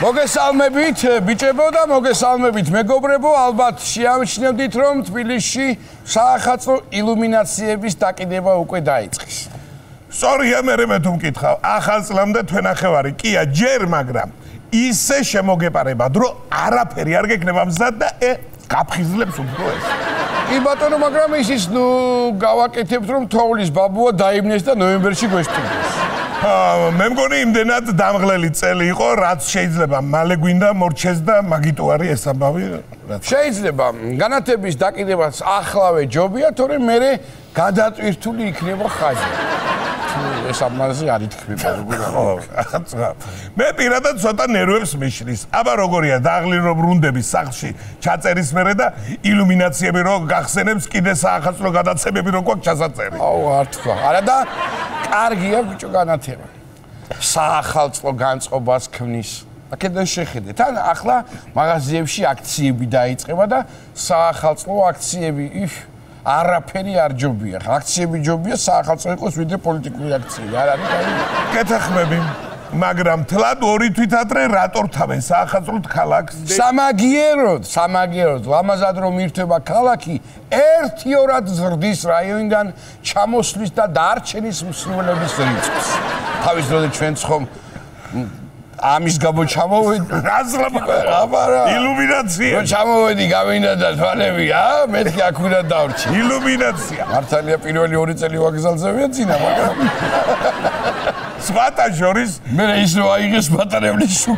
მოგესალმებით, ბიჭებო და მოგესალმებით, მეგობრებო, ალბათ შეამჩნევდით, რომ თბილისში საახალწლო ილუმინაციების დაკიდება უკვე დაიწყეს. სწორია, მე თუ მკითხავ, ახალწლამდე თვენახევარი კია ჯერ, მაგრამ ისე შემოგეპარებად, რომ არაფერი არ გექნება მზად და გაფხიზლებს უფრო ეს. კი ბატონო, მაგრამ ისიც გავაკეთებთ, რომ თოვლის ბაბუა დაიბნეს და ნოემბერში გვესტუმროს. მე მგონი იმდენად დამღლელი წელი იყო, რაც შეიძლება მალე გვინდა მორჩეს და მაგიტუარი ეს ამბავი. შეიძლება განათების დაკიდებას ახლავე ჯობია, თორემ მერე გადატვირთული იქნება ხაზი. ეს ამაზე არ ითქმება როგორ ხო, მე პირადად ცოტა ნერვებს მიშლის. აბა როგორია დაღლი რომ ბრუნდების სახლში ჩაწერის მერე და ილუმინაციები რო გახსენებს კიდე საახალწლო გადაცემები რო გვაქვს ჩასაწერი. აუ არ თქვა. არა და კარგია ბიჭო განათება. საახალწლო განწყობას ქმნის. აქედან შეხედეთ. ან ახლა მაღაზიებში აქციები დაიწყება და საახალწლო აქციები არაფერი არ ჯობია. აქციები ჯობია საახალწლო იყოს ვიდრე პოლიტიკური აქციები. არ არის კაი? კეთახმები. მაგრამ თლად ორი თვითადრე რატო რთავენ საახალწლოდ ქალაქს? სამაგიეროდ, ლამაზად რომ ირთვება ქალაქი, ერთიორად ზრდის რაიონიდან ჩამოსვლის და დარჩენის მსვლელობის რიცხვს. თავის დროზე ჩვენც ხომ ამის გამო ჩამოვედი აბარა ილუმინაცია ჩამოვედი გავინდა და თვალები მეთქი აქ უნდა დავრჩი ილუმინაცია მართალია პირველი 2 წელი ვაგზალზე ვიაცინა მაგრამ სხვათა შორის მე ის რო აიღეს ბატონებლის შუ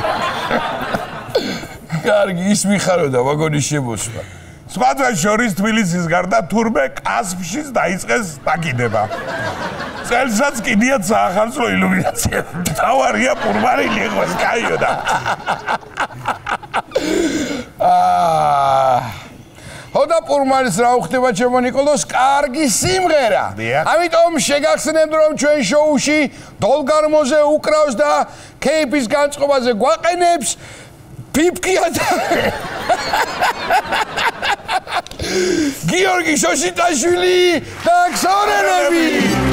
კარგი ის მიხაროდა ვაგონის შემოსვა სხვათა შორის თბილისის გარდა თურმე კასპშიც დაიწყეს დაკიდება წელსაც კიდია საახალწლო ილუმინაცია. თავარია პურმარილი იყოს, კაიო და. ხოდა პურმარის რა უხდება ჩემო ნიკოლოს, კარგი სიმღერა. ამიტომ შეგახსენებთ რომ ჩვენ შოუში დოლგარმოზე უკრავს და кейფის განწყობაზე გვაყენებს პიპკია და გიორგი შოშიტაშვილი და ქსორენები.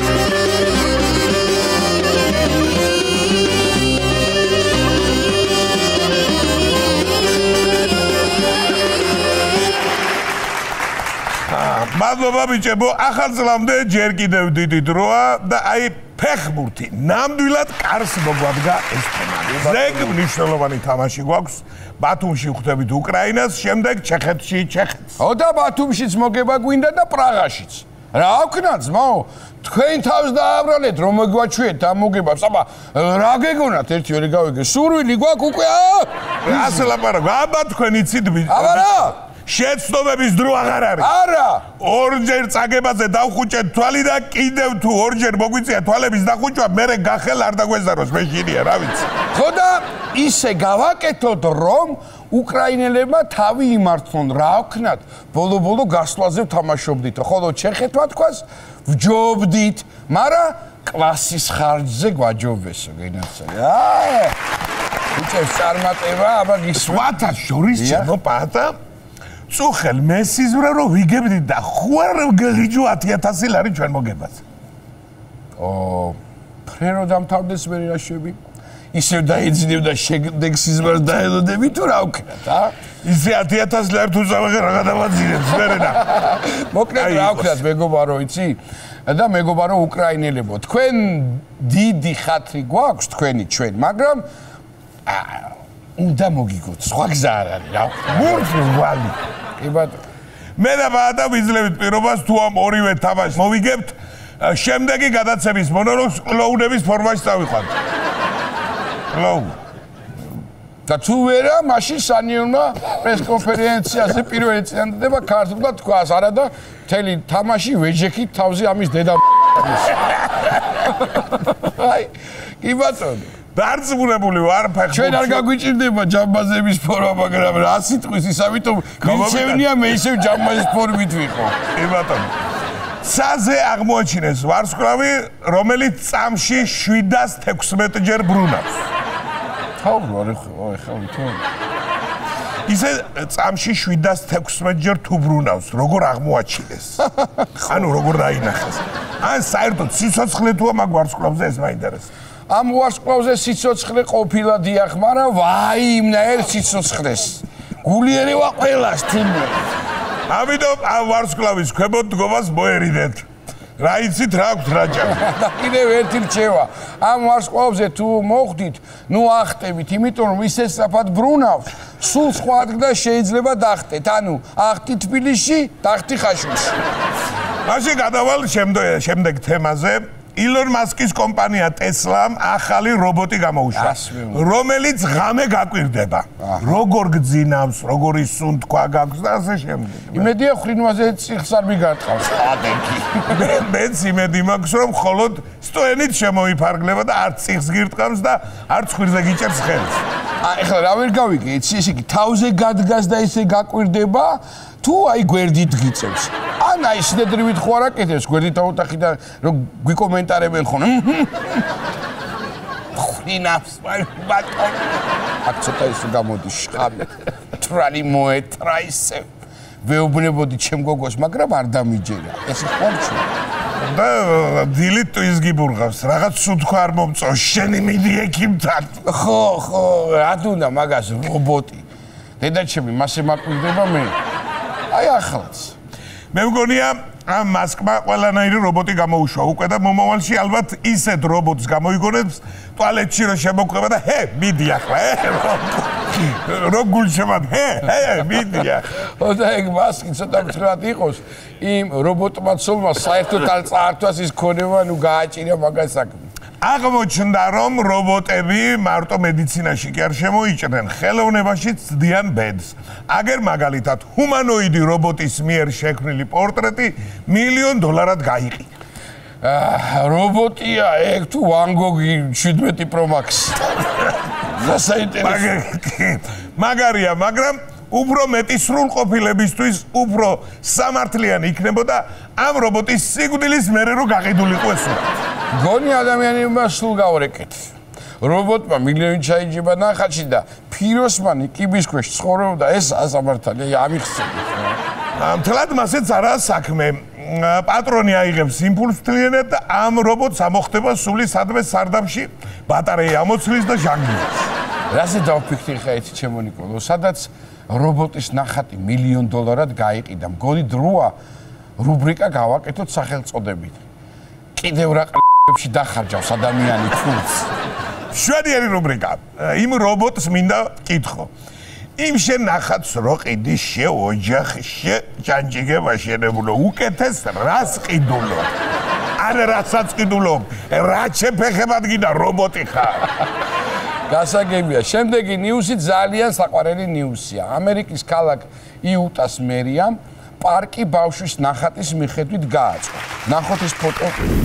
მადლობა ბიჭებო, ახალწლამდე ჯერ კიდევ დიდი დროა და აი ფეხბურთი ნამდვილად კარს მოგვადგა ეს თემი. ზეგ მნიშვნელოვანი თამაში გვაქვს. ბათუმში ხვდებით უკრაინას, შემდეგ ჩეხეთში ჩეხეთს. და ბათუმშიც მოგება გვინდა და პრაღაშიც. რა ვქნა ძმაო? თქვენ თავს დააბრალეთ რომ მოგვაჩვიეთ ამ მოგებას. აბა რა გეგონათ ერთი ორი გავიგე. სურვილი გვაქვს უკვე ასე ლაპარაკო. აბა თქვენ იცით აბა რა? შეცდომების დრო აღარ არის. არა. ორჯერ წაგებაზე დავხუჭეთ თვალი და კიდევ თუ ორჯერ მოგვიწია თვალების დახუჭვა, მერე გახელ არ დაგვეზაროს, მე შინია, რა ვიცი. ხო და ისე გავაკეთოთ, რომ უკრაინელებმა თავი იმართონ, რა ვქნათ, ბოლო-ბოლო გასვლაზე ვთამაშობდით, ხოლო ჩეხეთმა თქვას, ვჯობდით, მაგრამ კლასის ხარჯზე გვაჯობესო, გენაცია. უწევს წარმატება, აბა სხვათა შორის ჩემო პატა წუხელ მესიზვრა რომ ვიგებდით და ხوار გელიჯო 10000 ლარი ჩვენ მოგებას. ფრენო დამთავრდეს მე რაშვები. ისევ დაიძინებ და შემდეგ სიზმარს დაელოდები თუ რა ვქნათ, ისე 10000 ლარი თუ ზავაღე რა გადავაძინებს მერენა. მოკლედ რა ვქნათ მეგობარო, იცი? და მეგობარო უკრაინელებო, თქვენ დიდი ხათრი გვაქვს თქვენი ჩვენ, მაგრამ უნდა მოგიგოთ, სხვა გზა არ არის რა. მურწი ვალი. კი ბატონო. მე და ბადა ვიძლევით პირობას თუ ამ ორივე თამაშს მოვიგებთ, შემდეგი გადაცემის მონოლოგს კლოუნების ფორმაში წავიყვანთ. კლოუნ. და თუ ვერა, მაშინ სანიონმა პრესკონფერენციაზე პირველი წინადადება ქართულად თქვას, არა და მთელი თამაში ვეჯექით თავზე ამის დედა. აი, კი ბატონო. დარწმუნებული ვარ ფეხბურთში. ჩვენ არ გაგვიჭირდება ჯამბაზების ფორმა, მაგრამ რა სიტყვის ის ამიტომ მიცევნია მე ისევ ჯამბაზის ფორმით ვიყო. კი ბატონო. ცაზე აღმოაჩინეს ვარსკვლავი, რომელიც წამში 716 ჯერ ბრუნავს. თავი ხო ვითო. ისე წამში 716 ჯერ თუ ბრუნავს, როგორ აღმოაჩინეს? ანუ როგორ დაინახეს? ან საერთოდ სიცოცხლე თუა მაგ ვარსკვლავზე ეს მაინტერესებს. ამ ვარსკვლავზე სიცოცხლე ყოფილა დიახ, მაგრამ ვაიმნაირ სიცოცხლეს. გულიერი ვარ ყველას თინდე. ამიტომ ამ ვარსკვლავის ქვემოთ დგომას მოერიდეთ. რა იცით რა აქვს რაჭა? და კიდევ ერთი რჩევა. ამ ვარსკვლავზე თუ მოხვდით, ნუ ახტებით, იმიტომ რომ ის ესწრაფად ბრუნავს. სულ სხვა ადგილას შეიძლება დახტეთ. ანუ ახტი თბილისში, დახტი ხაშურში. მაშინ გადავალ შემდეგ თემაზე. ილონ მასკის კომპანია ტესლამ ახალი რობოტი გამოუშვა, რომელიც ღამე გაკვირდება. როგორ გძინავს, როგორი სუნთქვა გაქვს და ასე შემდეგ. იმედია ხრინვაზე წიხს არ მიგარტყავს. ადექი. მეც იმედი მაქვს, რომ მხოლოდ სტოენით შემოიფარგლება და არც წიხს გირტყამს და არც ხვირზე გიჭერს ხელს. ეხლა რა ვერ გავიგე, იცი ესე იგი თავზე გადგას და ესე გაკვირდება, თუ აი გვერდით გიწევს. ან აი სინედრივით ხო არ აკეთებს გვერდით აუტახიდან რომ გვიკომენტარებენ ხოლმე. ხრინავს ბატონ. აქ ცოტა ის გამოდის შხამი. ტრალი მოეტრა ისე. ვეუბნებოდი ჩემ გოგოს, მაგრამ არ დამიჯერა. ეს ხომჩი. და დილით ტვის გიბურღავს, რაღაც სუნთქვა არ მომწონს, შენი მიდი ექიმთან. ხო, რა თუნდა მაგას რობოტი. დედაჩემი მასე მაკვირდება მე. აი ახლაც. მე მგონია ამ მასკმა ყველანაირი რობოტი გამოუშვა უკვე და მომავალში ალბათ ისეთ რობოტს გამოიგონებს ტუალეტში რომ შემოყვება და ჰე მიდი ახლა რო გულშემად ჰე მიდი ახლა და ეგ მასკი ცოტა მცხრად იყოს იმ რობოტმა ცოლმა საერთოდ არ წაართვას ის ქონება ნუ გააჭირა მაგას საქმე. აღმოჩნდა რომ რობოტები მარტო მედიცინაში კი არ შემოიჭრნენ, ხელოვნებაში ცდიან ბედს. აგერ მაგალითად ჰუმანოიდი რობოტის მიერ შექმნილი პორტრეტი $1,000,000 გაიყიდა. რობოტია ეგ თუ ვან გოგი 17 Pro Max. მაგარია, მაგრამ უფრო მეტი სრულყოფილებისთვის უფრო სამართლიანი იქნებოდა ამ რობოტის სიკვდილის მერე რო გაყიდულიყო ეს სურათი. გონი ადამიანებმა სულ გავრეკეთ. რობოტმა მილიონი ჩაიჯება ნახატში და ფიროსმანი კიბის ქვეშ ცხოვრობდა ეს ასამართალია ამიხსენეთ. მთლად მასეც არა საქმე. პატრონი აიღებს იმპულსს თლიანად და ამ რობოტს ამოხდება სული სადმე სარდაფში ბატარეა ამოცლის და ჟანგლებს. რაზე დავფიქრდი ხა იცი ჩემო ნიკოლო, სადაც რობოტის ნახატი $1,000,000 გაიყიდა. მგონი დროა რუბრიკა გავაკეთოთ სახელწოდებით. კიდევ რა ყლებში დახარჯავს ადამიანი ფულს. შვედიერი რუბრიკა. იმ რობოტს მინდა კითხო. იმ შენ ნახატს რო ყიდი შეოჯახში ჯანჯიგება შენებულო უკეთეს რას ყიდულო? არა რასაც ყიდულო, რა შეფეხებად გიდა რობოტი ხარ? გასაგებია. შემდეგი ნიუსი ძალიან საყვარელი ნიუსია. ამერიკის ქალაქ იუტას მერიამ პარკი ბავშვის ნახატის მიხედვით გააწყო. ნახოთ ეს ფოტო.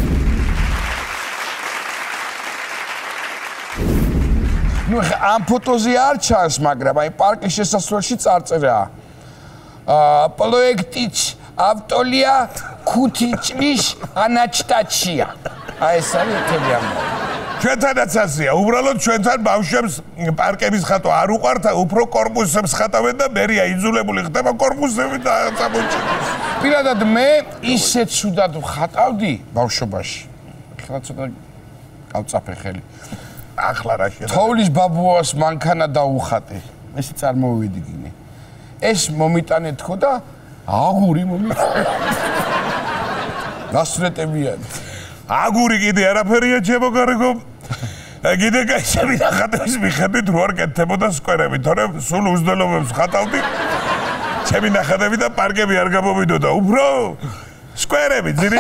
ნუ ამ ფოტოზე არ ჩანს, მაგრამ აი პარკის შესასვლელში წარწერაა. პროექტიც ავტორია 5 წლის ანაჩტაჩია. აი ეს არის თემი ამბავი. ჩვენთანაც ასეა, უბრალოდ ჩვენთან ბავშვებს პარკების ხატვა არ უყვართ, უფრო კორპუსებს ხატავენ და მერია იძულებული ხდება კორპუსები და წამოჭროს. პირადად მე ისეთ ცუდად ხატავდი ბავშვობაში. ახლა ცოტა გავწაფე ხელი. ახლა რა შეიძლება? თოვლის ბაბუას მანქანა დაუხატე. ესე წარმოვიდგინე. ეს მომიტანე თქო და აგური მომიტანე. გასწრეტებიანი. აგური კიდე არაფერია ჩემო გარეგო. კიდე კაცები ნახატების მიხედვით რო არ კეთდებოდა სკვერები, თორემ სულ უზრდელობებს ხატავდი. ჩემი ნახატები და პარკები არ გამომიდოდა, უფრო სკვერები ძირი.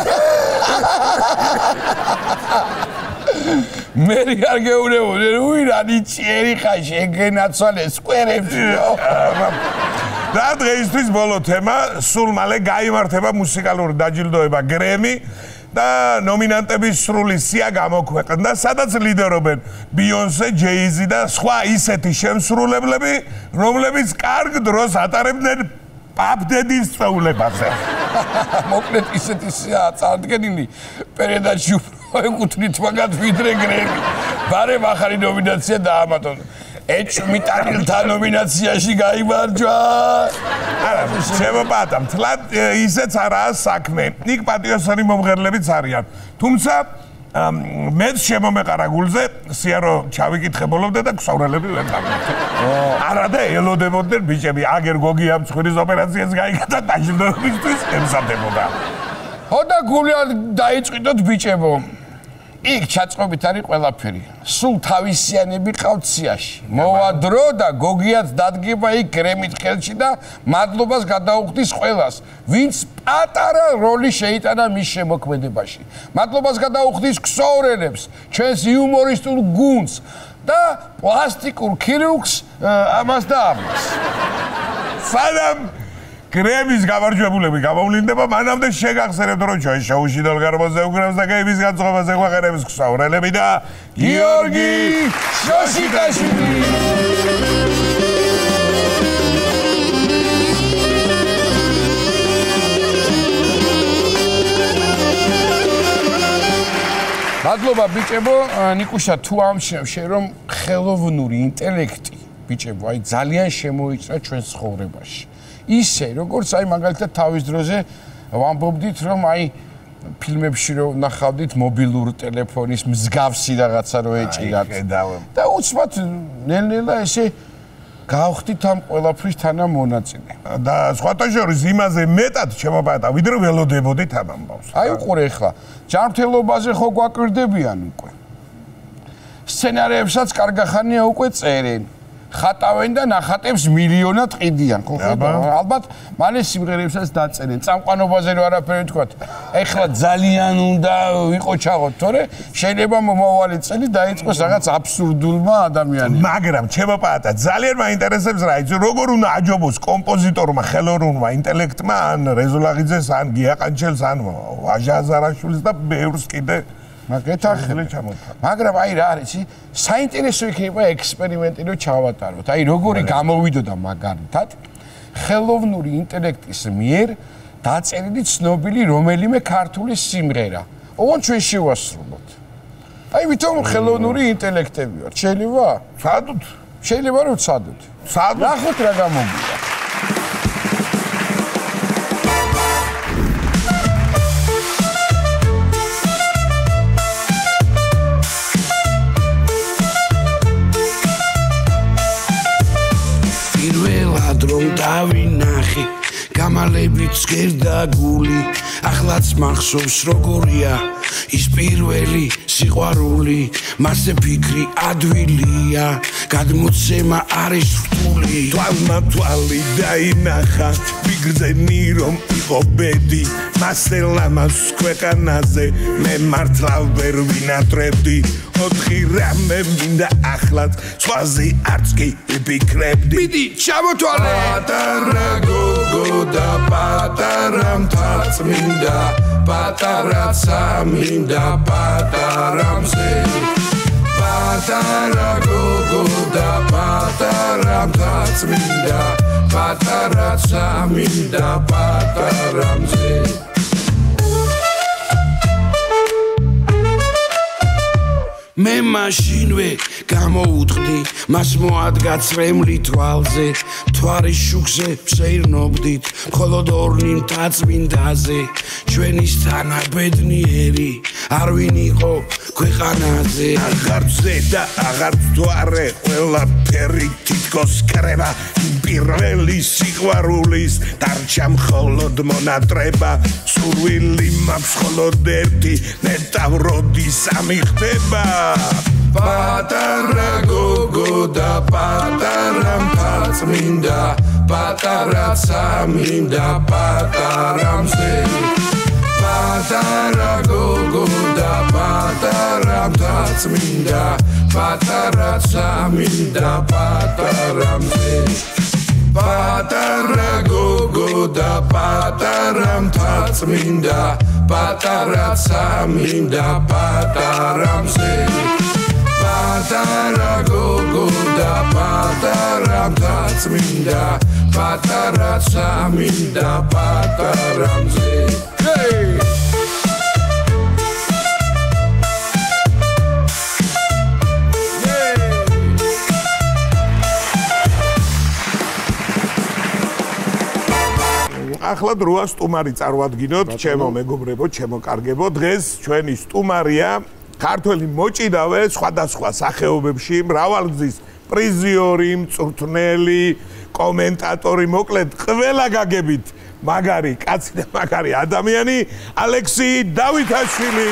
მე არ გეუბნებოდი, უირანი ჭიერი ხარ შეგენაცვალე სკვერებში. და დღეისთვის ბოლო თემა, სულ მალე გაიმართება მუსიკალური დაჯილდოება გრემი. და ნომინანტების სრული სია გამოქვეყნდა, სადაც ლიდერობენ ბიონსე, ჯეიზი და სხვა ისეთი შემსრულებლები, რომლებიც კარგ დროს ატარებდნენ პაპ-დედის წვეულებაზე. მოკლედ ისეთი სია წარდგენილი პერიოდში უფრო ეკუთვნით მაგათ ვიდრე გრემი. ბარემ ახალი ნომინაცია დაამატონ. ეჭვმიტანილთა ნომინაციაში გაიმარჯვა. არა, შემოპატა, მთლად ისეც არაა საქმე. იქ პატიოსანი მომღერლებიც არიან. თუმცა მეც შემომეყარა გულზე სიარო ჩავიკითხებულობდე და ქსოვრელები ვერ გამართა. არა და ელოდებოდნენ ბიჭები, აგერ გოგია მცხვირის ოპერაციას გაიგათა დაჟინდობისთვის ემზადებოდა. ხო და გულად დაიწყიდოთ ბიჭებო. იქ ჩაწყობით არის ყველაფერი. სულ თავისიანები ყავთ სიაში. მოვა დრო და გოგიაც დადგება იქ კრემით ხელში და მადლობას გადაუხდის ყველას, ვინც პატარა როლი შეიტანა მის შემოქმედებაში. მადლობას გადაუხდის ქსოვრელებს, ჩვენს იუმორისტულ გუნდს და პლასტიკურ ქირურგს ამას და ამას. სანამ კრემის გამარჯვებულები გამოვლინდება, მანამდე შეგახსენებთ, რომ ჩვენ შოუში დოლგარბოზე უკრავს და გეიმის განწყობაზე გვაყენებს ქსოვრელები და გიორგი შოშიკაშვილი. მადლობა ბიჭებო, ნიკუშა თუ ამშვენ რომ ხელოვნური ინტელექტი ბიჭებო, აი ძალიან შემოიწვა ჩვენ ცხოვრებაში. ისე როგორც აი მაგალითად თავის დროზე ვამბობდით რომ აი ფილმებში რო ნახავდით მობილურ ტელეფონის მსგავსი რაღაცა რო ეჭირათ და უცბად ნელ-ნელა ესე გავხდით ამ ყველაფრის თანამონაწილე და სხვათა შორის იმაზე მეტად შემოპატა ვიდრე ველოდებოდით ამ ამბავს. აი უყურე ახლა ჯანმრთელობაზე ხო გვაკვირდებიან უკვე სცენარებსაც კარგახანია უკვე წერენ ხატავენ და ნახატებს მილიონად ყიდიან, ხო ხედავ? ალბათ მალე სიმღერებსაც დაწერენ. წამყვანობაზე რო არაფერი ვთქვათ. ეხლა ძალიან უნდა ვიყოჩაღოთ, თორე შეიძლება მომავალი წელი დაიწყოს რაღაც აბსურდულმა ადამიანებმა. მაგრამ ჩემო პატა, ძალიან მაინტერესებს რა იცი, როგორ უნდა აჯობოს კომპოზიტორმა, ხელოვნურმა ინტელექტმა, ან რეზოლაღიძეს, ან გიაყანჩელს, ან ვაჟა აზარაშვილს და ბევრს კიდე მაგრამ აი რა არის, საინტერესო იქნება ექსპერიმენტი რო ჩავატაროთ. აი როგორი გამოვიდოდა მაგალითად ხელოვნური ინტელექტის მიერ დაწერილი ცნობილი რომელიმე ქართული სიმღერა. ოღონდ ჩვენ შევასრულოთ. აი ვითომ ხელოვნური ინტელექტები ვარ. შეიძლება? ვცადოთ. შეიძლება რომ ვცადოთ. ნახოთ რა გამომდის. რომ დავინახე გამალებით სკერდა გული ახლაც მახსოვს როგორია ის პირველი სიყვარული მასზე ფიქრი ადვილია გადმოცემა არის რთული თვალმა თვალი დაინახა ვიგრძენი რომ იყო ბედი მასელამას ქვეყანაზე მე მართლა ვერ ვინატრებდი 4 რამე მინდა ახლად სხვაზე არც კი ვიფიქრებდი მიდი ჩამოთვალე პატარა გოგო და პატარა მთაც მინდა პატარაცა მინდა პატარა მზე პატარა გოგო და პატარა მთაც მინდა პატარაცა მინდა პატარა მზე მე მაშინვე გამოუტყდი მას მოადგა წრემლი თვალზე მთვარის შუქზე ვსეირნობდით მხოლოდ ორნი მთაწმინდაზე ჩვენი თანაბედნიერი არ ვინ იყო ქვეყანაზე აღარ ვზე და აღარ ვთვარე ყველაფერი თითქოს კრება პირველი სიყვარულის დარჩა მხოლოდ მონატრება სურვილი მაქვს მხოლოდ ერთი ნეტავროდის ამიხდება პატარა გოგო და პატარა მთაც მინდა პატარაცა მინდა პატარა მზე პატარა გოგო და პატარა მთაც მინდა პატარაცა მინდა პატარა მზე პატარა გოგო და პატარა მთაც მინდა პატარაცა მინდა პატარა მზე პატარა გოგო და პატარა მთაც მინდა პატარაცა მინდა პატარა მზე ახლა დროა სტუმარი წარვადგინოთ, ჩემო მეგობრებო, ჩემო კარგებო. დღეს ჩვენი სტუმარია ქართველი მოჭიდავე სხვადასხვა სახეობებში მრავალგზის პრიზიორი, მწვრთნელი, კომენტატორი, მოკლედ ყველა გაგებით მაგარი კაცი და მაგარი ადამიანი ალექსი დავითაშვილი.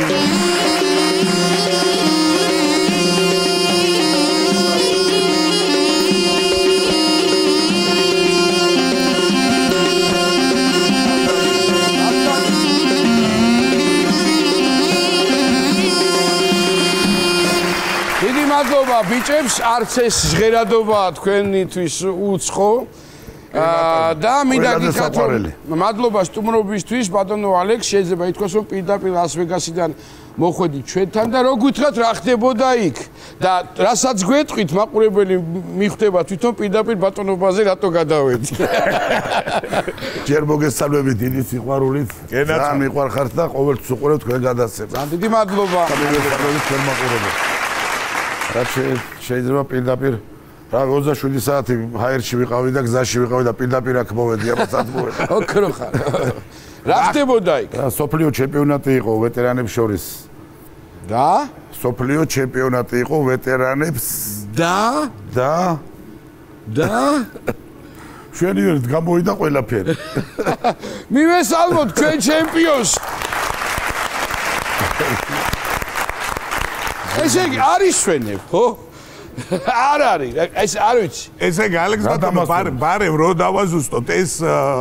მადლობა ბიჭებს, არც ეს ჟღერადობაა თქვენთვის უცხო. და მინდა გითხრათ რომ მადლობა სტუმრობისთვის ბატონო ალექს, შეიძლება ითქვას რომ პირდაპირ ლას-ვეგასიდან მოხვედით ჩვენთან და რო გითხრათ რა ხდებოდა იქ და რასაც გვეტყვით მაყურებელი მიხვდება თვითონ პირდაპირ ბატონობაზე რატო გადავედი. ჯერ მოგესალმებით დიდი სიყვარულით. რა მიყვარხართ და ყოველთვის უყურებთ თქვენ გადაცემას. დიდი მადლობა. მოგესალმებით თქვენ მაყურებელს. რა შეიძლება პირდაპირ რა 27 საათი ჰაერში ვიყავი და გზაში ვიყავი და პირდაპირ აქ მოვედი ამასაც მოვედი. ოქრო ხარ. რა ხდებოდა იქ? სოფლიო ჩემპიონატი იყო ვეტერანებს შორის. და? სოფლიო ჩემპიონატი იყო ვეტერანებს და? შვენიერად გამოვიდა ყველაფერი. მივესალმოთ ჩვენ ჩემპიონს. ესე იგი არის შვენებ, ხო? არ არის, ეს არ ვიცი. ესე იგი ალექს ბატონო ბარემ რო დავაზუსტოთ ეს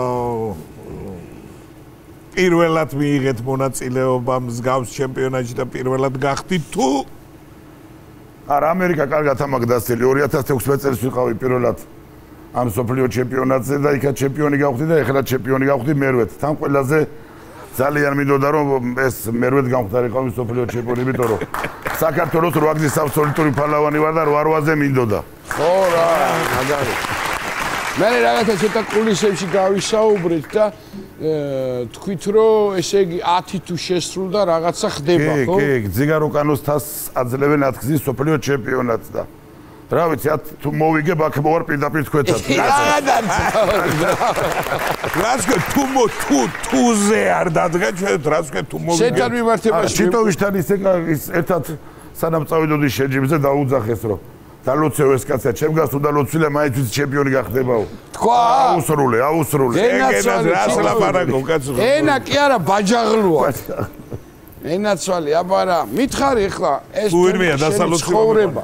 პირველად მიიღეთ მონაწილეობა მსგავს ჩემპიონატში და პირველად გახდით თუ არა ამერიკა კარგად ამაგ დასწრილი 2016 წელს ვიყავი პირველად ამ სოფლიო ჩემპიონატზე და იქაც ჩემპიონი გავხდი და ეხლა ჩემპიონი გავხდი მერვედ. თან ყველაზე ძალიან მინდოდა რომ ეს მერვედ გამხდარიყავი სოფლიო ჩემპიონი, იმიტომ რომ საქართველოს 8 გზის აბსოლუტური ფალავანი ვარ და 8-8-ზე მინდოდა. ხო რა, მაგარი. მე რაღაცა ცოტა კულისებში გავისაუბრეთ და თქვით რომ ესე იგი 10 თუ შესრულდა რაღაცა ხდება, ხო? კი, ძიგაროკანოს თასს აძლევენ 10 გზის სოფლიო ჩემპიონატს და რა ვიცი, თუ მოვიგებ აქ მოვარ პირდაპირ თქვენთან. რას თუზე არ დადგა ჩვენ რას თუ მოვიგებ. შეთან მიმართებაში ჩიტოვიშთან ის ერთად სანამ წავიდოდი შეჯიბზე დაუძახეს რომ დალოცევ ეს კაცია, ჩემ გას უნდა ლოცვილა მაინც ჩემპიონი გახდებაო. თქვა? აუსრულე. რას ლაპარაკობ კაცო? ენა კი არა ბაჯაღლოა. ენაცვალი, აბა რა, მითხარი ახლა ეს ცხოვრება.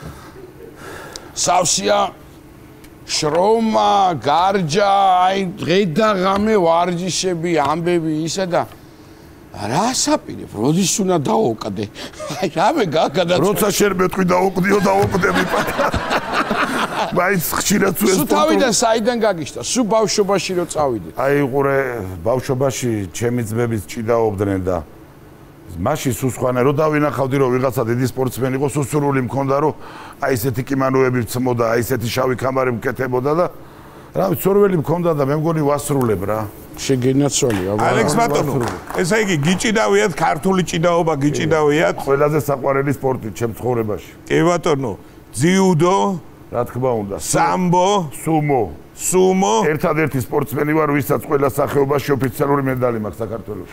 სავსია შრომა, გარჯა, აი დღედა ღამე ვარჯიშები, ამბები ისა და რა საპირებ, როდის უნდა დაუყდე? აი რამე გადაწყვეტ. როცა შენ მეტყვი დაუყდიო დაუყდები პატარა. მაინც ხშირად თუ ეს სულ თავიდან საიდან გაგიშთა? სულ ბავშვობაში რო წავიდე. აი უყურე, ბავშვობაში ჩემი ძმებიც ჭიდაობდნენ და მაშინ სულ სხვანა რო დავინახავდი რომ ვიღაცა დიდი სპორტსმენი იყო, სუსურული მქონდა რომ აი ესეთი კიმანოები ვცმოდა, აი ესეთი შავი კამარი მკეთებოდა და რა ვიცი, სორველი მქონდა და მე მგონი ვასრულებ რა. შეგენაცვალია. ალექს ბატონო, ესე იგი გიჭიდავიათ, ქართული ჭიდაობა გიჭიდავიათ. ყველაზე საყვარელი სპორტი ჩემ ცხოვრებაში. კი ბატონო, ძიუდო, რა თქმა უნდა, სამბო, სუმო. ერთადერთი სპორტსმენი ვარ, ვისაც ყველა სახეობაში ოფიციალური მედალი მაქვს საქართველოში.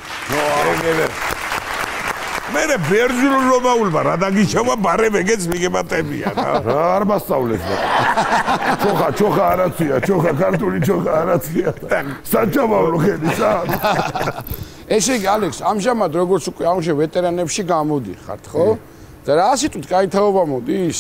მე ბერძნულ რომაულმა რა დაგიჩავა ბარემ ეგეც მიგებატებია რა. არ მასწავლეს და. ჩოხა არაცია, ქართული ჩოხა არაცია. საჭამავლო ხელისა. ესე იგი ალექს, ამჟამად როგორც უკვე ამჟე ვეტერანებში გამოდიხართ, ხო? და რა სიტყვით кайთაობა მოდის?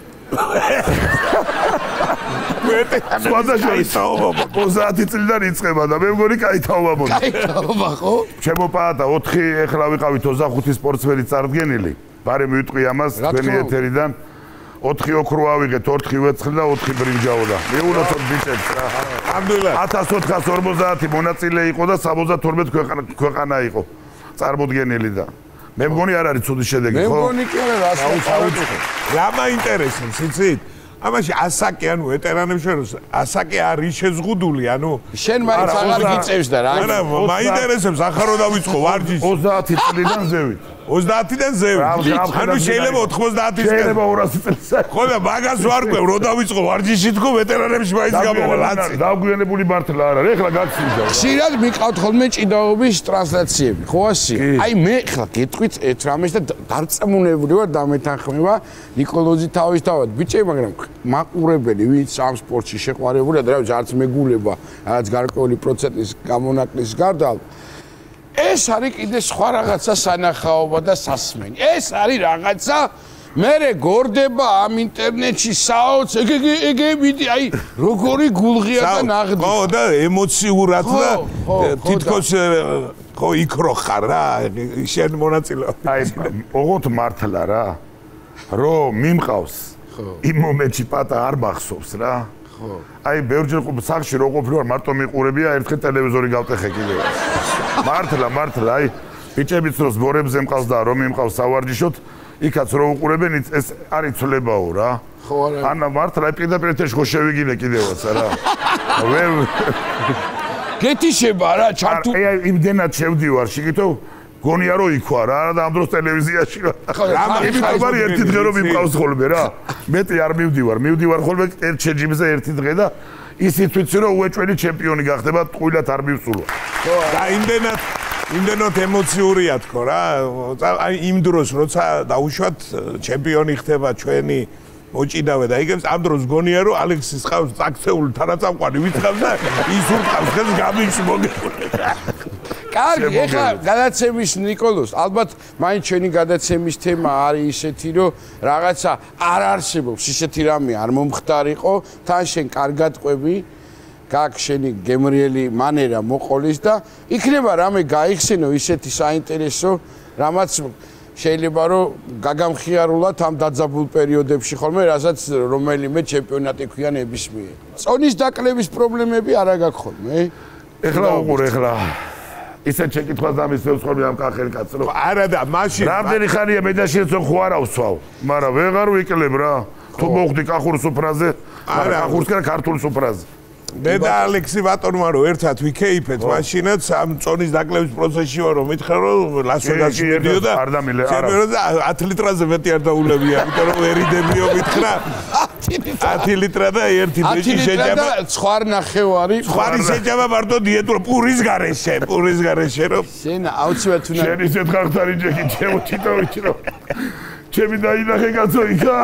სხვადასხვა 30 წლიდან იწყება და მე მგონი кайთაობა მოდის. кайთაობა ხო? ჩემო პაატა 4 ეხლა ვიყავით 25 სპორტსმენი წარდგენილი. ბარემ ვიტყვი ამას თქვენი ეთერიდან 4 ოქრო ავიღეთ, 4 ვერცხლი და 4 ბრინჯაო და მეუნოცოთ ბიჭებს რა. ამდენად 1450 მონაწილე იყო და 72 ქვეყანა იყო წარმოდგენილი და მე მგონი არ არის ცუდი შედეგი, ხო? მე მგონი კი არა, რასაც რა მაინტერესებს, იცით? ამაში ასაკი, ანუ ვეტერანებს შორის ასაკი არის შეზღუდული, ანუ შენ მაინც აღარ გიწევს და რა. არა, მაინტერესებს ახლა რომ დავიწყო ვარჯიში. 30 წლიდან ზევით. 30-დან ზევით. ანუ შეიძლება 90-ის შეიძლება 200 წელს. ხო და მაგას ვარკვევ, რო დავიწყო ვარჯიში თქო ვეტერანებში მაინც გამოვა ლაცი. დაგვიანებული მართლა არ არის, ეხლა გაქცევდა. ხშირად მიყავთ ხოლმე ჭიდაობის ტრანსლაციები, ხო ასე? აი მე ხლა გეტყვით ერთ რამეს და დარწმუნებული ვარ დამეთანხმება ნიკოლოზი თავისთავად ბიჭი, მაგრამ მაყურებელი ვინც ამ სპორტში შეყვარებულია და რა არც მეგულება, რაც გარკვეული პროცენტის გამონაკლის გარდა ეს არის კიდე სხვა რაღაცა სანახაობა და სასმენი. ეს არის რაღაცა მერე გორდება ამ ინტერნეტში საოც ეგები აი როგორი გულღია და ნაღდი. ხო და ემოციურად და თითქოს ხო იქრო ხარ რა შენ მონაწილეობა. აი ოღონდ მართლა რა რომ მიმყავს იმ მომენტში პატა არ მახსოვს რა. აი ბევრჯერ სახში რო ყოფილი ვარ მარტო მიყურებია ერთხელ ტელევიზორი გავტეხე კიდევ. მართლა აი ბიჭებიც რო ზბორებზე მყავს და რომ მიმყავს სავარჯიშოთ იქაც რო უყურებენ ეს არის ცლებაო რა. ხო არა. ანა მართლა აი პირდაპირ ეთერში ხო შევიგინე კიდევაც რა. ვერ გეთიშება რა ჩართუ. აი იმდენად შევდივარ შეგითო გონია რომ იქვა რა და ამ დროს ტელევიზიაში რა. იმიტომ არის ერთი დღე რომ მიმყავს ხოლმე რა. მეტი არ მივდივარ ხოლმე ერთ შეჯიბზე ერთი დღე და ისიც ვიცი რომ უეჭველი ჩემპიონი გახდება ტყუილად არ მივსულვა. და იმდენად ემოციურია თქო რა. აი იმ დროს როცა დაუშვათ ჩემპიონი ხდება ჩვენი მოჭიდავე და იგებს ამ დროს გონია რომ ალექსის ყავს წაქცეული თანაწამყვანი ვიცხავს და ის ურყავს ხელს გამიში მოგეკურება. კარგი, ეხლა გადაცემის ნიკოლოზ, ალბათ მაინც ჩვენი გადაცემის თემა არის ისეთი, რომ რაღაცა არ არსებობს ისეთი რამე არ მომხდარიყო, თან შენ კარგად ყვები, გაქვს შენი გემრიელი მანერა მოყოლის და იქნება რამე გაიხსენო ისეთი საინტერესო, რამაც შეიძლება რომ გაგამხიარულათ ამ დაძაბულ პერიოდებში ხოლმე, რასაც რომელიმე ჩემპიონატი ქვია ნებისმიერ. წონის დაკლების პრობლემები არა გაქვს ხოლმე? ეხლა უყურე ეხლა ისე შეკითხვას დამისვევს ხოლმე ამ კახელ კაცს რომ არა და მაშინ რამდენი ხანია მე და შენ ხო არ ავსვავ მაგრამ ვეღარ ვიკლებ რა თუ მოხდი კახურ სუფრაზე არა კახურს და ქართულ სუფრაზე მე და ალექსი ბატონმა რომ ერთად ვიქეიფეთ მაშინაც ამ წონის დაკლების პროცესში ვარ რომ მითხრა რომ ლას-ვეგასში მიდიოდა არ დამილე არა 10 ლიტრაზე მეტი არ დაულებია იმიტომ რომ ვერიდებიო მითხრა 10 ლიტრა და ერთი ბეჭი შეჭამა ცხარ ნახევარი ხვარი შეჭამა მარტო დიეტურ პურის გარეშე რომ შენ აუცილებლად უნდა შენ ისეთ ხარხარი ჯეკი ჩემოჩიტოვიჩი რომ ჩემი დაინახე კაცო იქა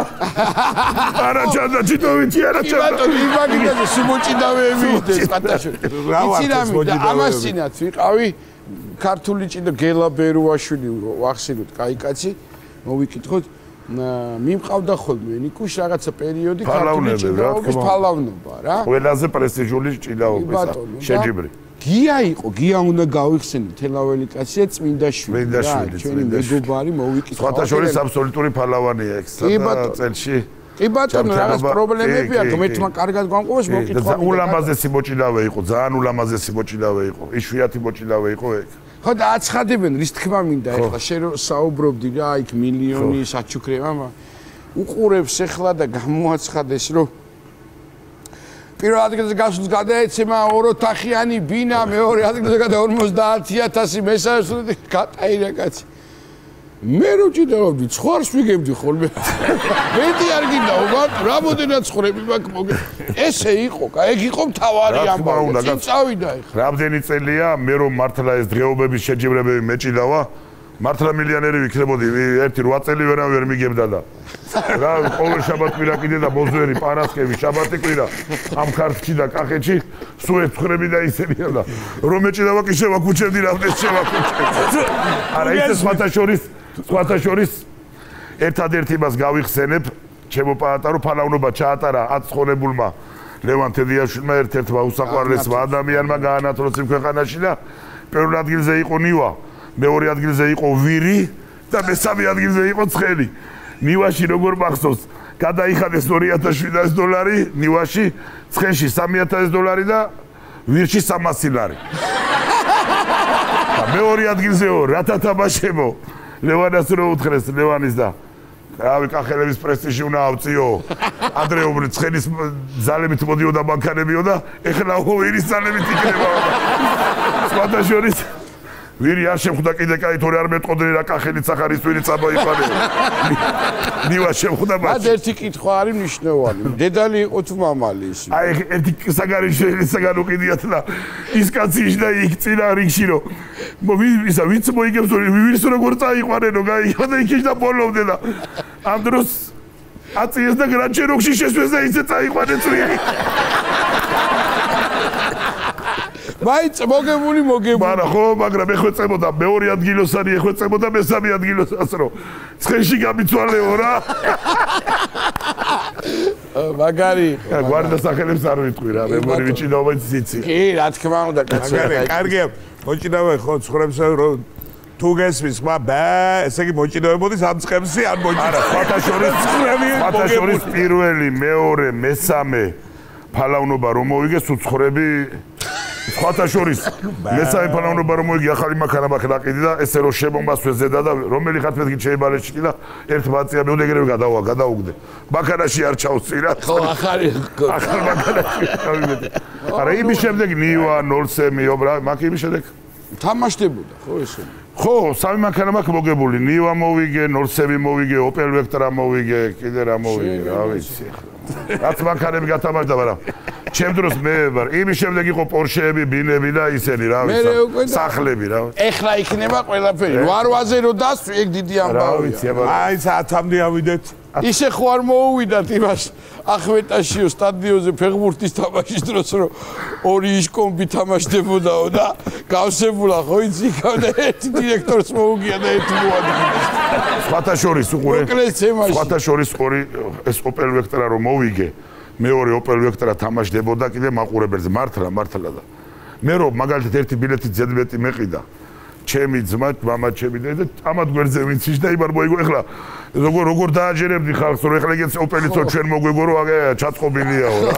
არა ჩანდა ჩიტოვიჩი არა ჩანდა ბატონო იმაგინე სუმოჭიდავეები ის პატაშო იცი რამე ამას წინათ ვიყავი ქართული ჭიდო გელა ბერუაშვილი ვახსენოთ კაი კაცი მოვიკითხოთ მიმყავდა ხოლმე ნიკუშ რაღაცა პერიოდი ქართული ჭიდაობის ფალავნობა რა ყველაზე პრესტიჟული ჭიდაობისა შეჯიბრი გია იყო გია უნდა გავიხსენო თელაველი კაცია წმინდაშვილი ჩვენი მეგობარი მოვიკითხავ სხვათა შორის აბსოლუტური ფალავანია ეს წელში კი ბატონო რაღაც პრობლემები აქვს მეთმა კარგად გამყავს მოვიკითხავ ულამაზესი მოჭიდავე იყო ძალიან ულამაზესი მოჭიდავე იყო იშვიათი მოჭიდავე იყო ეგ ხო და აცხადებენ რის თქმა მინდა ეხლა შენ რო საუბრობდი რა იქ მილიონი საჩუქრება უყურებს ეხლა და გამოაცხადეს რომ პირველ ადგილზე გასულს გადაეცემა ოროთახიანი ბინა მეორე ადგილზე გადა 50000 მესამე გატაირა კაცი მე რო ჭიდავდი ცხარს ვიგებდი ხოლმე მეტი არ გინდა რამოდენად ცხრები მაქვს მოგე ესე იყო ეგ იყო მთავარი ამბავი წინ წავიდა ეხლა რამდენი წელია მე რომ მართლა ეს დღეობების შეჯიბრებები მეჭიდავა მართლა მილიონერი ვიქნებოდი 1-8 წელი ვერავინ ვერ მიგებდა და რა ყოველ შაბათ-კვირა კიდე და ბოზვერი პარასკევი შაბათი-კვირა ამ ქართლში და კახეთში სულ ეცხრები და ისენია და რომ მეჭიდავა კი შევაკუჩებდი რამდენს შევაკუჩებდი არა ის სხვათა შორის ერთადერთი მას გავიხსენებ ჩემო პაატარო ფალავნობა ჩაატარა აწხონებულმა ლევან თედიაშვილმა ერთ-ერთმა უსაყვარლესმა ადამიანმა გაანათლოს იმ ქვეყანაში და პირველ ადგილზე იყო ნივა მეორე ადგილზე იყო ვირი და მესამე ადგილზე იყო ცხელი. ნივაში როგორ მახსოვს, გადაიხადეს $2700 ნივაში, ცხელში $3000 და ვირში $300. და მეორე ადგილზეო, რათა თამაშებო. ლევანას რო უთხრეს ლევანის და რავი კახელების პრესტიჟი უნდა ავწიო. ადრეობრი ცხელის ძალებით მოდიოდა მანქანებიო და ეხლა ვირის ძალებით იქნება. სხვათა შორის ვირი არ შემხვდა კიდე კაი თორე არ მეტყოდნენ რა კახელი სახარის ვირი წამოიყვანე. ნივა შემხვდა მას. მათ ერთი კითხვა არის მნიშვნელოვანი. დედალი იყო თუ მამალი ის? აი ერთი საგარეშე საგან უყიდიათ და ის კაცი ისდა იქ წინა რიგში რომ ისა ვინც მოიგებს ვირს როგორ წაიყვანენო გაიგო და იქ ისდა ბოლომდე და ამ დროს აწიეს და გრანჩეროქში შესვეს და ისე წაიყვანე წვირი. მაინც მოგებული. მაგრამ ხო, მაგრამ ეხვეწებოდა მეორე ადგილოსანი ეხვეწებოდა მესამე ადგილოსას რომ ცხენში გამიცვალეო რა. მაგარი. გვარდა სახელებს არ ვიტყვი რა, მე მორი ვიჭიდაობა იცი. კი, რა თქმა უნდა, კაცო. კარგია, მოჭიდავე ხო ცხოვრებს რომ თუ გესმის ხმა ბა, ესე იგი მოჭიდავებოდის ამ წყემსი ან მოჭიდავე. არა, სხვათა შორის პირველი, მეორე, მესამე ფალავნობა რომ მოვიგე სუცხრები სხვათა შორის მესამე ფალავნობა რომ მოვიგე ახალი მანქანა მაქვს დაყიდი და ესე რომ შემომასვე ზედა და რომელი ხარ მეთქი შეიბალეჭი და ერთ ბაცია მე უდეგრევი გადაუგდე მანქანაში არ ჩავსწი რა ხო ახალი მანქანაში გავიმეტე არა იმის შემდეგ ნივა 03 ობრა მაქვს იმის შემდეგ თამაშდებოდა ხო ესე ხო სამი მანქანა მაქვს მოგებული ნივა მოვიგე 03 მოვიგე ოპელ ვექტრა მოვიგე კიდე რა მოვიგე რა ვიცი რაც მანქანები გათამაშდა მაგრამ ჩემ დროს მე ვარ იმის შემდეგ იყო პორშეები ბინები და ისენი რა ვიცი სახლები რა ეხლა იქნება ყველაფერი 8-ზე რო დასვი ეგ დიდი ამბავია აი საათამდე ავიდეთ ისე ხო არ მოუვიდათ იმას ახმეტაშიო სტადიონზე ფეხბურთის თამაშის დროს რომ ორი იშკომბი თამაშდებოდაო და გავსებულა ხო იცი და ერთი დირექტორს მოუგია და ერთი მოადგინეს სხვათა შორის უყურე სხვათა შორის ორი ეს ოპელ ვექტრა რომ მოვიგე მეორე ოპელ ვექტრა თამაშდებოდა კიდე მაყურებელზე მართლა და მე რომ მაგალითად ერთი ბილეთი ზედმეტი მეყიდა ჩემი ძმა მამა ჩემი და ამათ გვერდზე ვინც ის და იმარ მოიგო ეხლა როგორ დააჯერებდი ხალხს რომ ეხლა ეგეც ოპელიცო ჩვენ მოგვიგო რომ აგე ჩაწყობილიაო რა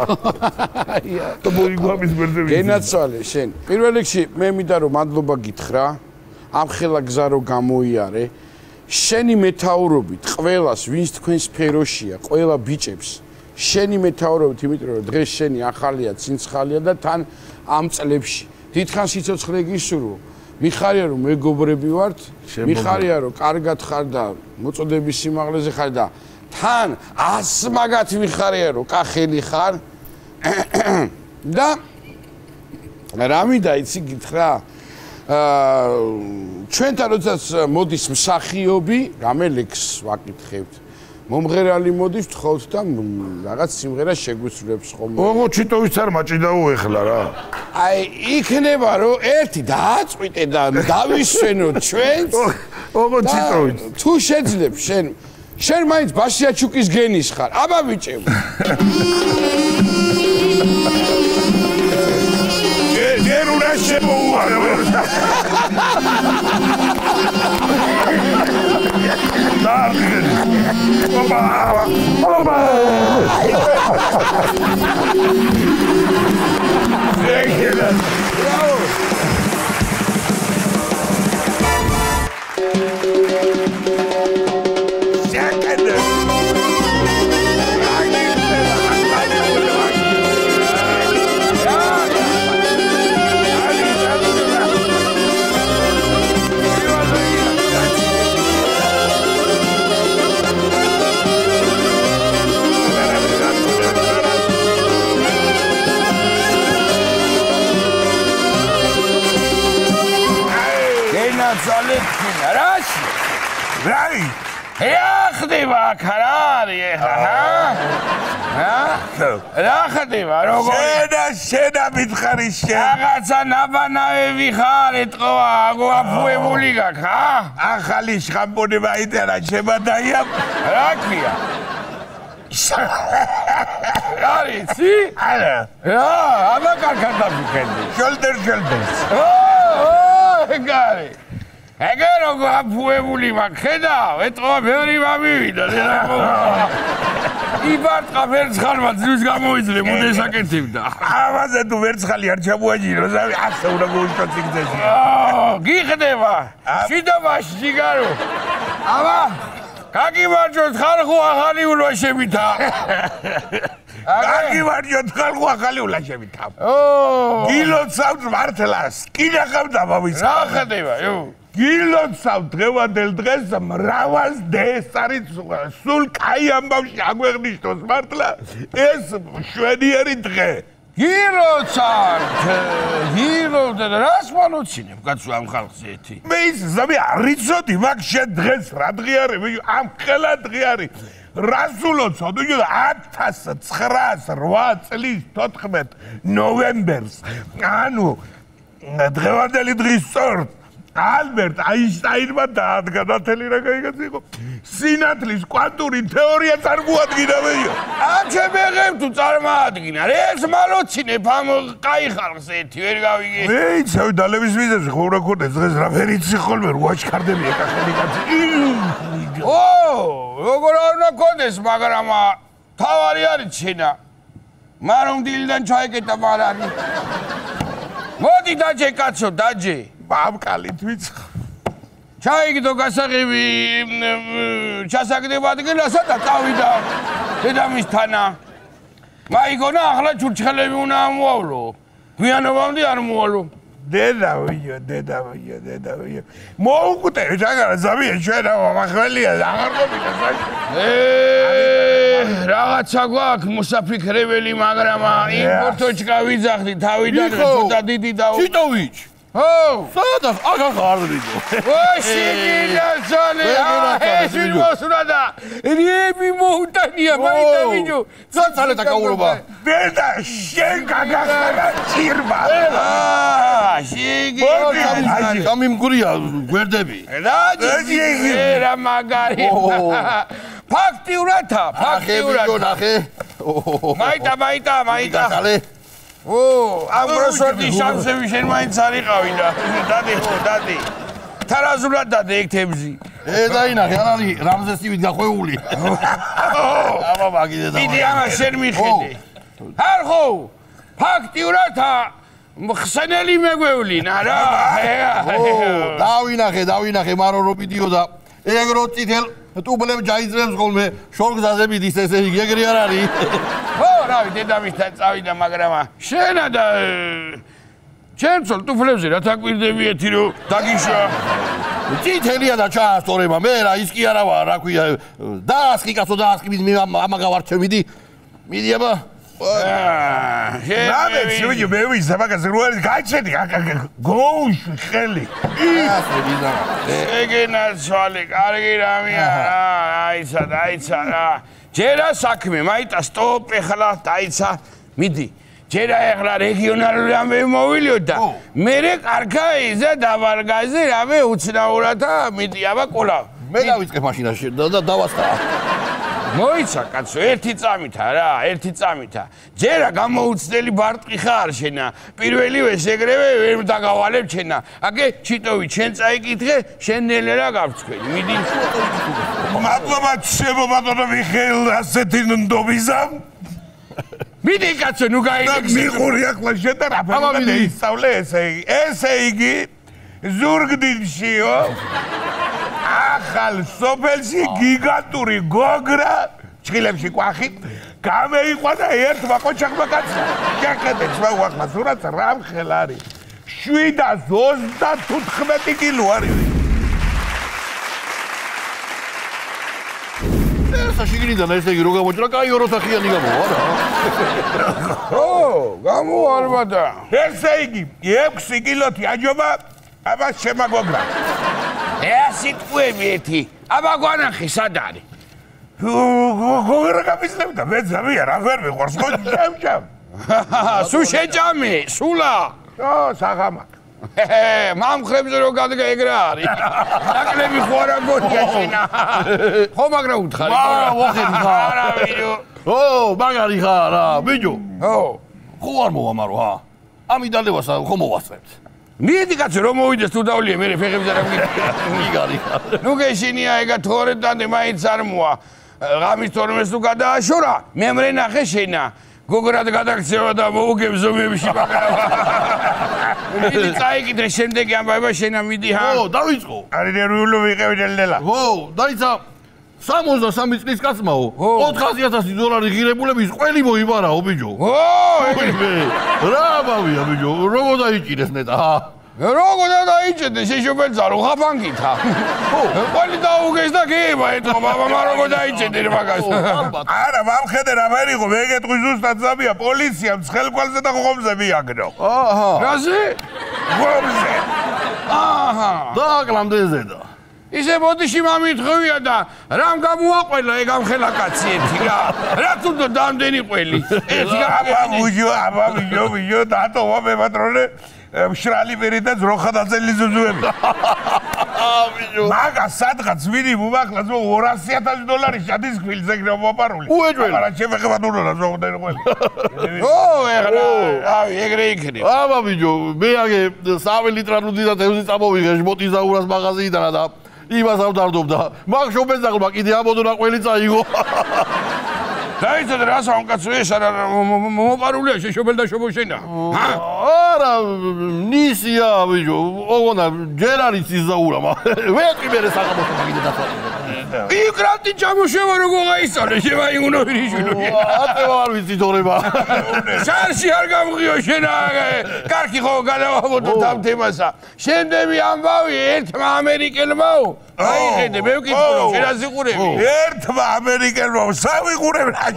და მოიგო ამის გვერდზე ვინც გენაცვალე შენ პირველ რიგში მე მინდა რომ მადლობა გითხრა ამ ხელა გზა რო გამოიარე შენი მეთაურობით ყველას ვინც თქვენ სფეროშია ყველა ბიჭებს შენი მეთაურობით იმიტომ რომ დღეს შენი ახალია ცინცხალია და თან ამ წლებში დიდხან სიცოცხლე გისურვო მიხარია რომ მეგობრები ვართ მიხარია რომ კარგად ხარ და მოწოდების სიმაღლეზე ხარ და თან ასმაგად მიხარია რომ კახელი ხარ და რა მინდა იცი გითხრა ჩვენთან როდესაც მოდის მსახიობი რამე ლექს ვაკითხებთ მომღერალი მოდის თხოვთ და რაღაც სიმღერა შეგვისურვებს ხოლმე. ოღო ჩიტოვიც არ მაჭიდაო ეხლა რა. აი იქნება რომ ერთი დააწყვიტე და დავისვენო ჩვენც. ოღო ჩიტოვიც. თუ შეძლებ შენ მაინც ბაშიაჩუკის გენის ხარ. აბა ბიჭებო. ჯერ უნდა შემოუვარო. Oba! Bravo! Rai! Ja, ხდება ხარი ხა? რა ხდება როგორ? შედა მითხარი შენ. რაღაცა ნაბანავები ხარ ეთყვა, აგვაფუებული გაქვს, ხა? ახალი შხამპონება იტანა შემადაია. რა ქვია? არიცი? არა. რა, აბა კარგად დაგიქენდი. შოლდერ. ეგარი. ეგ როგორ აფუებული მაქვს, ხედავ, ეთყვა ბევრი მამივიდა, იბარტყა ვერცხალმა ძის გამოიძლე მუდესაკეთებდა. ამაზე თუ ვერცხალი არ ჩამოაჯირო, ასე უნდა მოუშვა ციგზეში. გიხდება, შიდობაში სიგარო. აბა, გაგიმარჯვოთ ხალხო ახალი ულვაშებითა. გაგივარჯოთ ხალხო ახალი ულაშები თავ. ო გილოცავთ მართლას. კიდე ხავდა მომის. რა ხდება, იო. გილოცავთ დღევანდელ დღეს მრავალს დეს არის სულ კაი ამბავში აგვეღნიშნოს მართლა ეს შვენიერი დღე. გილოცავთ რას მანოცინებ კაცო ამ ხალხს ერთი. მე ის ზამი არიცოდი მაგ შენ დღეს რა დღე არის ამ ხელა დღე არის. რას ულოცავთ 1908 წლის 14 ნოემბერს ანუ დღევანდელი დღის სწორ ალბერტ აინშტაინმა დაადგა ნათელი რა გაიგაც იყო სინათლის კვანტური თეორია წარმოადგინა მეიო აჩებეღებ თუ წარმოადგინა ეს მალოცინებ ამ კაი ხალხს ერთი ვერ გავიგე მე იცავი დალების ვიზაზე ხო რა ქონდეს დღეს რა ვერ იცი ხოლმე რო აჩქარდები ეკახელი კაცი ო როგორ არ უნდა ქონდეს მაგრამ თავარი არის ჩინა მარომ დილიდან ჩაიკეტა მარანი მოდი დაჯე კაცო დაჯე ბაბკალით ვიცხო ჩაიგდო გასაღები ჩასაგდება ადგილასა და წავიდა დედამისთანა მაიგონა ახლა ჩურჩხელები უნდა ამოავლო გვიანობამდე არ მოვალო დედავიო მოუკვდე რა ზამია ჩვენ ამახველია აღარ ყოფილა რაღაცა გვაქვს მოსაფიქრებელი მაგრამ იმპორტოჩკა ვიძახდი თავიდან ცოტა დიდი და ჩიტოვიჩ ო სადა აღარ ხარდიდო ვაშინინაცალე ეს ვიმოსურადა რიები მოუტანია მაიტავიჯო საცალე დაკაულობა დედა შენ გაგახარა წირმა შიგი გამიმგვრია გვერდები რა მაგარი ფაქტიურათა ნახე მაიტა ო ამბროსოდი შანსები შენ მაინც არიყავი და დადი თარაზულად დადი ეგ თემზი დაინახე არ არის რამზესივით გახვეული აბა მაგიდე და დიდი ამას შენ მიხედე არ ხო ფაქტიურათა ხსენელი მეგვევლინა რა დავინახე მარო რო პიდიოდა ეგრო წითელ ტუბლებ ჯაიძრებს ხოლმე შორგზაზე მიდის ესე იგი ეგრე არ არის ხო რავი დედამისთან წავიდა მაგრამ შენა და ჩემცოლ ტუფლებზე რა თაკვირდები ეთი რომ დაგიშვა წითელია და ჩაასწორება მე რა ის კი არა ვარ რა ქვია დაასკი კაცო დაასკი ამაგავარ ჩემიდი მიდი აბა ნამე შევიჯი მე ვიზა მაგას რო არის გაჩედი გოუშვი ხელი ეგენაცვალე კარგი რამია აიცა რა ჯერა საქმე მაიტა სტოპ ეხლა დაიცა მიდი ჯერა ეხლა რეგიონალური ამბები მოვილიოთ და მერე კარგაიზე დაბარგაზე რამე უცნაურად მიდი აბა ყოლა მე დავიწყებ მაშინაში და დავასწრა მოიცა კაცო ერთი წამითა ჯერა გამოუცდელი ბარტყი ხარ შენა პირველივე შეგრევე ვერ დაგავალებ ჩენა აგე ჩიტოვი ჩვენ წაიკითხე შენ ნელერა გავწქვენი მიდი მადლობა ჩემო ბატონო მიხეილ ასეთი ნდობიზამ მიდი კაცო ნუ გაიგე მიყური ახლა შენ და რა ისწავლე ესე იგი ზურგდიდშიო ახალ სოფელში გიგანტური გოგრა ჩხილებში ყვახი გამეიყვანა ერთმა ყოჩაღმა კაცმა შეხედე ჩვენ უახლა სურათს რამ ხელ არის 735 კილო არის ესა შიგნიდან ესე იგი რო გამოჭრა კაი ოროთახიანი გამოვა რა ო გამოვალბადა ესე იგი 6 კილოთი აჯობა აბა შემაგოგრა სიტყვები ერთი აბა გვანახი სად არის გოგრა გამისლებდა მე ზამია რა ვერ მიყვარს ხო ჩემ სულ შეჭამე სულა საღამაკ მამხრებზე რო გადაგა ეგრე არის ნაკლები ხო არა გონია შენა ხო მაგრა უთხარი ვახები ხარ არა ვიო ო მაგარი ხარ რა ბიჯო ხო არ მოვამარო ამიდალებას ხო მოვასწრებთ მიდი კაცო რომ მოვიდეს თუ დავლია მე ფეხებზე რა მიგარი ნუ გეშინია ეგა თორედანე მაინც არ მოა ღამის თორმეს თუ გადააშორა მემრე ნახე შენა გოგრად გადაქცევა და მოუგებ ზომებში მაგრამ მიდი წაიკითხე შემდეგი ამბავება შენა მიდი ჰა ო დავიწყო არის ნერვიულო ვიყევი დელდელა ო დაიცა 63 წლის კაცმაო 400,000 დოლარი ღირებულების ყველი მოიბარაო ბიჭო რა ბავია ბიჭო როგორ დაიჭირეს ნეტა როგორ დაიჭირეს შეშობელცა რო ხაფანგითა ყველი დაუგეს და გეება ეთქო ბაბა როგორ დაიჭირე მაგას არა მომხედე რა ვერიღო მეგეთყვი ზუსტად ზაბია პოლიციამ ცხელკვალზე და ხომზე მიაგნო აჰა რაზე ხომზე დააკლამდეზე და ისე ბოდიში მომითხევია და რამ გამოაყოლა ეგ ამ ხელა კაცი ერთი რა თუ დამდენი ყველი ეს აბა ბიჭო დატოვა მე პატრონე მშრალი პირი და ძროხა დაძელი ზუზუები მაგას სადღაც მინიმუმ ახლა 200,000 დოლარი შედის ქვილზე მოპარული უეჭველი არა შემეხება ნულა ზოგადად ყველი აი ეგრე იქნება აბა ბიჭო მე აგე 3 ლიტრანუ დიდა თევზი წამოვიღე ჟმოტიზაურას მაღაზიიდან და იმას ავდარდობდა მაგ შობენძაღლმა კიდე ამოდონა ყველი წაიღო დაიცადე რა სამკაცო ეს არა მოპარულია შეშობელ და შობოშენა არა ნისია ბიჭო ოღონდა ჯერ არის იზაურა ვეტყვი მე საღამოსო მაგიდე დაწვა იკრატი ჩამოშევა როგორ გაისწორე შემაიგუნო ვირიჟულო ატევა არ ვიცი თორება შარში არ გამღიო შენა კარგი ხო გადავაბოდო ამ თემასა შემდები ამბავი ერთმა ამერიკელმაო აი ხედე მე ვკითხულობ შენ ზიყურები ერთმა ამერიკელმა სავიყურებ რა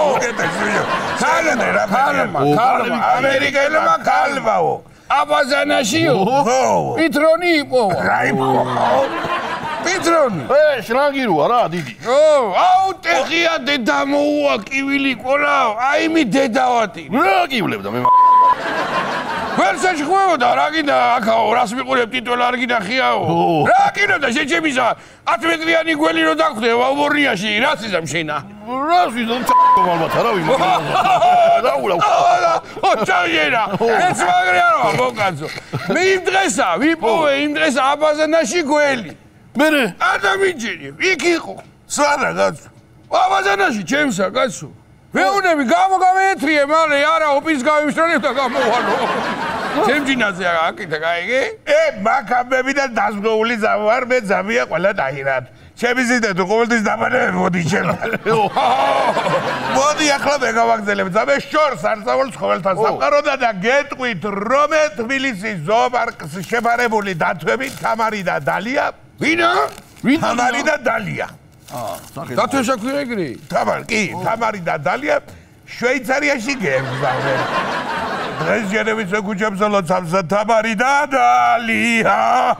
ქალმა ამერიკელმა ქალმაო აბაზანაშიო პიტრონი იპოვა რა იპოვა პიტრონი შრაგიროა რა დიდი აუ ტეხია დედა მოუა კივილი ყოლაო აი მი დედავატი რა კივლებდა მე ვერსაჩ ხვეოდა რა გინდა აქაო რას მიყურებ ტიტულ არ გინახიაო რა გინდა შეჩემისა 10 მეტრიანი გველი რო დახვდე ვაუბორნიაში რაც იზამ შენა რას ვიზამ ალბათ არა ვიმო დაულა ოჩაიერა ეს მაგარი არა მოკაცო მე იმ დღესა ვიპოვე იმ დღეს აბაზანაში გველი მე ადამიანი იქ იყო სადა კაცო აბაზანაში ჩემსა კაცო მეუნები გამოგამეეთრიე მალე არა ოპის გავიმშრალებ და გამოვალო ჩემჯინაზე აკითხა გაიგე მაქაბები და დაზგოული ზავარ მე ზავია ყველა დაირად ჩემი ზედა თუ ყოველთვის დაბანები მოდი ჩემთან მოდი ახლა მე გავაგზელებ ზავე შორს არწავალ ცხოველთა სამყაროდან და გეტყვით რომ თბილისის ზოოპარკს შეფარებული დათვები თამარი და დალია ვინა თამარი და დალია დათვეშა ქვია ეგრე თამარი და დალია შვეიცარიაში გემზავენ დღეს ჯერების ქუჩებზე ლოცავს თამარი და დალია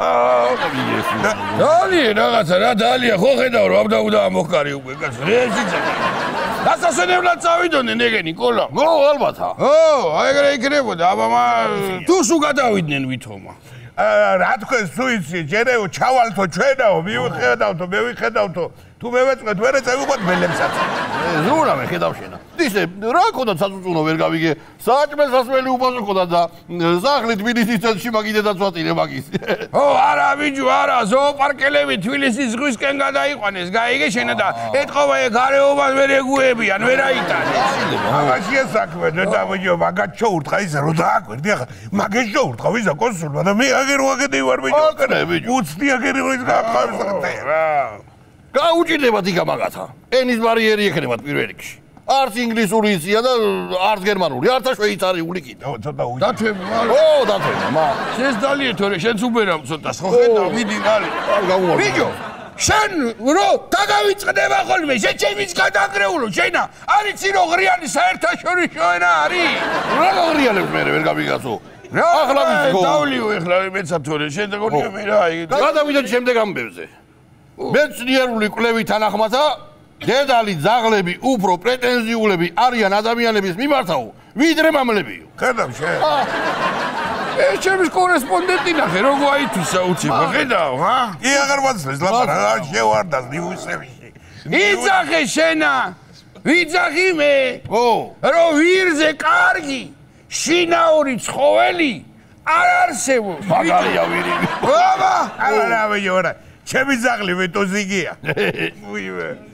დალია რაღაცა რა დალია ხო ხედავ რომ აბდაუდა მოხკარი უკვე კაცო რეჟიცა დასასვენებლად წავიდოდნენ ეგენი კოლა ალბათ აი ეგრე იქნებოდა აბა თუ სულ გადავიდნენ ვითომა რა თქვენ სუიცი ჯერეო ჩავალთო ჩვენაო მივიხედავთო მე ვიხედავთო თუ მე ვეწყვეთ ვერ ეწევიყოთ მელებსაც ზურა მე ხედავ შენა ისე რა ქონდა საწუწუნო ვერ გავიგე საჭმელს ასველი უპასო ქონდა და სახლი თბილისის ცენტრში მაგიდე დაწვატილე მაგის არა ბიჭო არა ზოოპარკელები თბილისის ზღვისკენ გადაიყვანეს გაიგე შენა და ეთყობა ეგ გარეობას ვერ ეგუებიან ვერ აიტანეს ამაშია საქმე და ბიჭო მაგათ შოურთხა ისე რომ დააკვირდი ახლა მაგეს შოურთხა ვიზა კონსულმა და მე აგერ ვაგედი ვარ ბიჭო უცდი აგერი ის გაყარს რა გაუჭირდებათ იქ მაგათა ენის ბარიერი ექნებათ პირველ რიგში არც ინგლისური იცია და არც გერმანული არც შვეიცარიული კიდე დათვები დათვები შენს დალიე თორე შენც უბერავ ცოტას ხო ხედავ მიდი მალე ბიჭო შენ რო დაგავიწყდება ხოლმე შენ ჩემის გადაგრეულო შენა არიცი რო ღრიანი საერთაშორისო ენა არის რა ღრიანებს მე ვერ გავიგაცო ახლა ვიცი ხო დავლიო ეხლა მეცა თორე შენ დაგონია მე რა გადავიდეთ შემდეგ ამბებზე მეცნიერული კვლევით თანახმათა დედალი ძაღლები უფრო პრეტენზიულები არიან ადამიანების მიმართაო ვიდრე მამლებიო ხედავ შენ ეს ჩემს კორესპონდენტი ნახე როგორ აითვისა უცებ ხედავ ჰა კი აღარ ვაცლეს ლაპარაკ რა შევარდა ნიუსებში იძახე შენა ვიძახი მე რომ ვირზე კარგი შინაური ცხოველი არ არსებობს მაგარია ვირი აბა არა ვიორა ჩემი ძაღლი ვეტოზიგია უიმე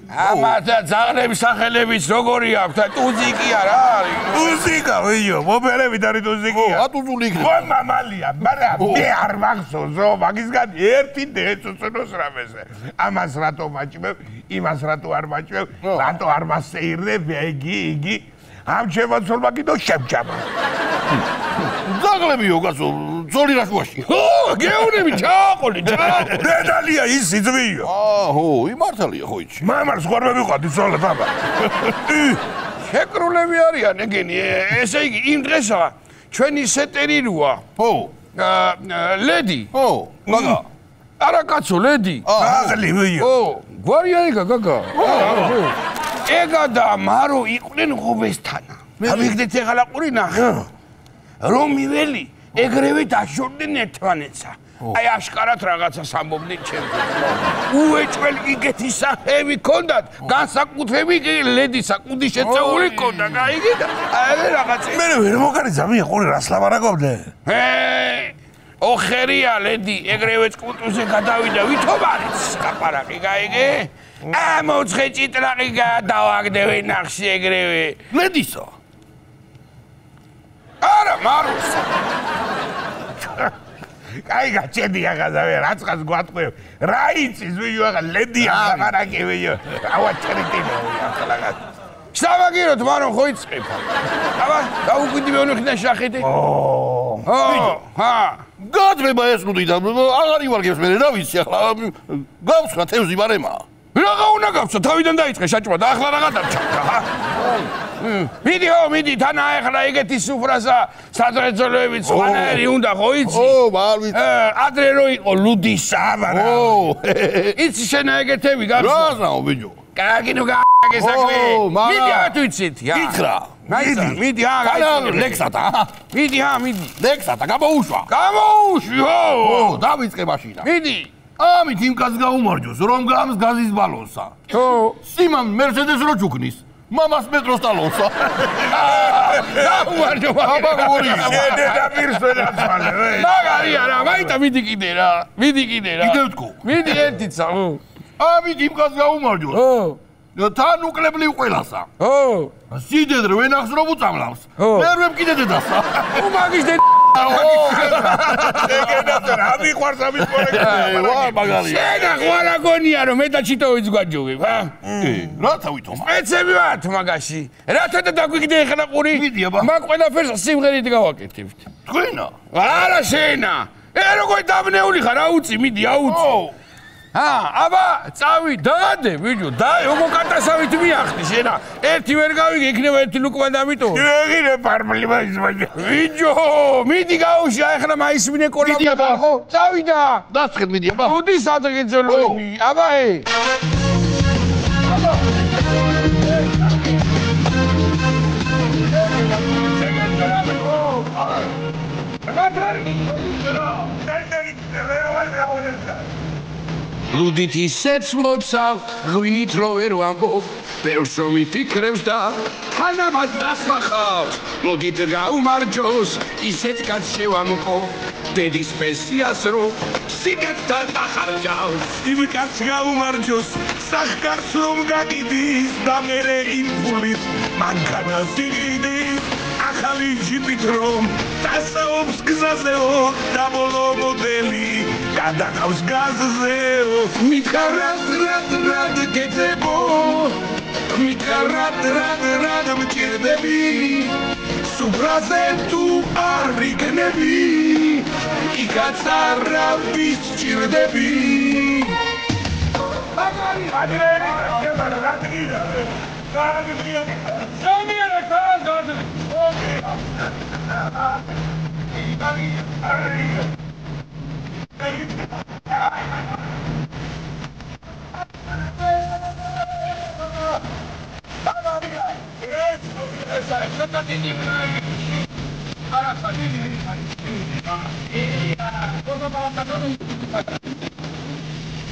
ამათა ძაღლების სახელებიც როგორი აქვს და ტუზიკია რა არის? ტუზიკა ვიო, მოფერებით არის ტუზიკია. ატუზული იქნება. ხო მამალია, მაგრამ მე არ მახსოვსო, მაგისგან ერთი დეცოცნოს რამეზე. ამას რატო მაჭმევ, იმას რატო არ მაჭმევ, რატო არ მასეირნებ, იგი ამ შემოცულმა კიდო შემჭამა. ძაღლებიო გასო, ძოლი რაშუაში. ო, გეუნები ჩააყოლე, დედალია ის იძვიო. ხო, იმართალია ხო იცი. მამარს ხوار მივიყვდი ზოლად აბა. შეკრულები არიან ეგენი, ესე იგი იმ დღესა ჩვენი სეტერი როა. ხო. ლედი. ხო, გაგა. არა კაცო, ლედი. აღლი ვიო. ო, გვარია ეგა გაგა. ეგა და მარო იყვნენ ღობესთანა. ამიგდეთ ეხალაყური ნახე. რომ მიველი ეგრევე დაშორდნენ ერთმანეთსა. აი აშკარად რაღაცას ამბობდნენ ჩემთან. უეჭველ იგეთი სახეები ქონდათ, განსაკუთრებით ლედი საკუდი შეწეული ქონდა, გაიგე და აი რაღაცა. მე ვერ მოგარიძა მიყური რას ლაბარაკობდე? ოხერია ლედი ეგრევე წყუტუზე გადავიდა ვითომ არის კაპარაკი გაიგე? მოცხე ჭიტრაყი გადავაგდები ნახში ეგრევე. ლედისა. არა მარუსა. აი გაჭედი აღაზავე რაცხას გვატყვევ. რა იცის ვიო აღა ლედია ლაბარაკი ვიო. ავა ჩერიტინო ახლა. შავაგიროთ მარონ ხო იწება. აბა დაუკვირდი მე უნიხნა შახედე. ჰა. გადმება ეს ნუდი და აღარ ივარგებს მე რა ვიცი ახლა გავსხა თევზი ბარემა. რაღა უნდა გავსო თავიდან დაიწყე შაჭმა და ახლა რაღა დარჩა. მიდი თანა ახლა ეგეთი სუფრასა სადრეწოლოებით სხვანაირი უნდა ხო იცი? ო, არ ვიცი. ადრე რო იყო ლუდისა აბარა. ო, იცი შენ ეგეთები გახსოვს? რაზაო ბიჭო. კარგი ნუ გაგე საქმე. მიდი ათუ იცით. გითხრა. მიდი ლექსატა. მიდი. ლექსატა გამოუშვა. ო, დავიწყე მაშინა. მიდი. ამით იმ კაცს გაუმარჯოს, რომ გამს გაზის ბალონსა. ხო. სიმამ მერსედეს რო ჩუქნის. მამას მეტროს ტალონსა. გაუმარჯო. აბა გორი. დედა პირსვენად ხალე. მაგარი არა, მაიტა მიდი კიდე რა. კიდევ თქო. მიდი ერთიცა, ო. ამით იმ კაცს გაუმარჯოს. თან უკლებლივ ყველასა. ო. სიდედრე ვენახს რომ უწამლავს. მერვემ კიდე დედასა. უმაგის დე ეგენათა რა მიყვარს ამის კოლექტივი. ვა მაგარია. შეგა ყვარა გონია რომ მე და ჩიტოვიც გვაჯობებ, ჰა? რათა ვითომ? ეცები ვართ მაგაში. რათა და დაგვიგდე ახლა ყური? მიდი აბა. მაგ ყველაფერს სიმღერით გავაკეთებთ. თქვენა? არა შენა. როგორ დაბნეული ხარ, აუწი, მიდი, აუწი. აბა, წავი, დაადე, ბიჭო, მოკატასავით მიახდი შენა. ერთი ვერ გავიგე, იქნება ერთი ლუკმან დამიტოვო. ეგინე პარმლი მაიზმაჯა. ბიჭო, მიდი გაუშა, ახლა მაისმინე კოლა. მიდი აბა. ხო, წავი და. დასწრეთ მიდი აბა. უდი სადღეძოლოები. აბა, ლუდით ისეც მოცავ, ღვით რო ვერ ვამბობ, ბევრს რომ იფიქრებს და თანამად დასახავს. ლუდით გაუმარჯოს, ისეთ კაც შევამყო, დედის პენსიას რო სიგეთთან დახარჯავს. იმ კაც გაუმარჯოს, სახკარს რომ გაკიდის და მერე იმფულით მანქანა სიგიდის. ახალი ჯიპით რომ დასაობს გზაზეო და ბოლო მოდელი გადაყავს გაზზეო. მითხარად გეძებო, მითხარად მჭირდები, სუფრაზე თუ არ იქნები, იქაც არავის ჭირდები.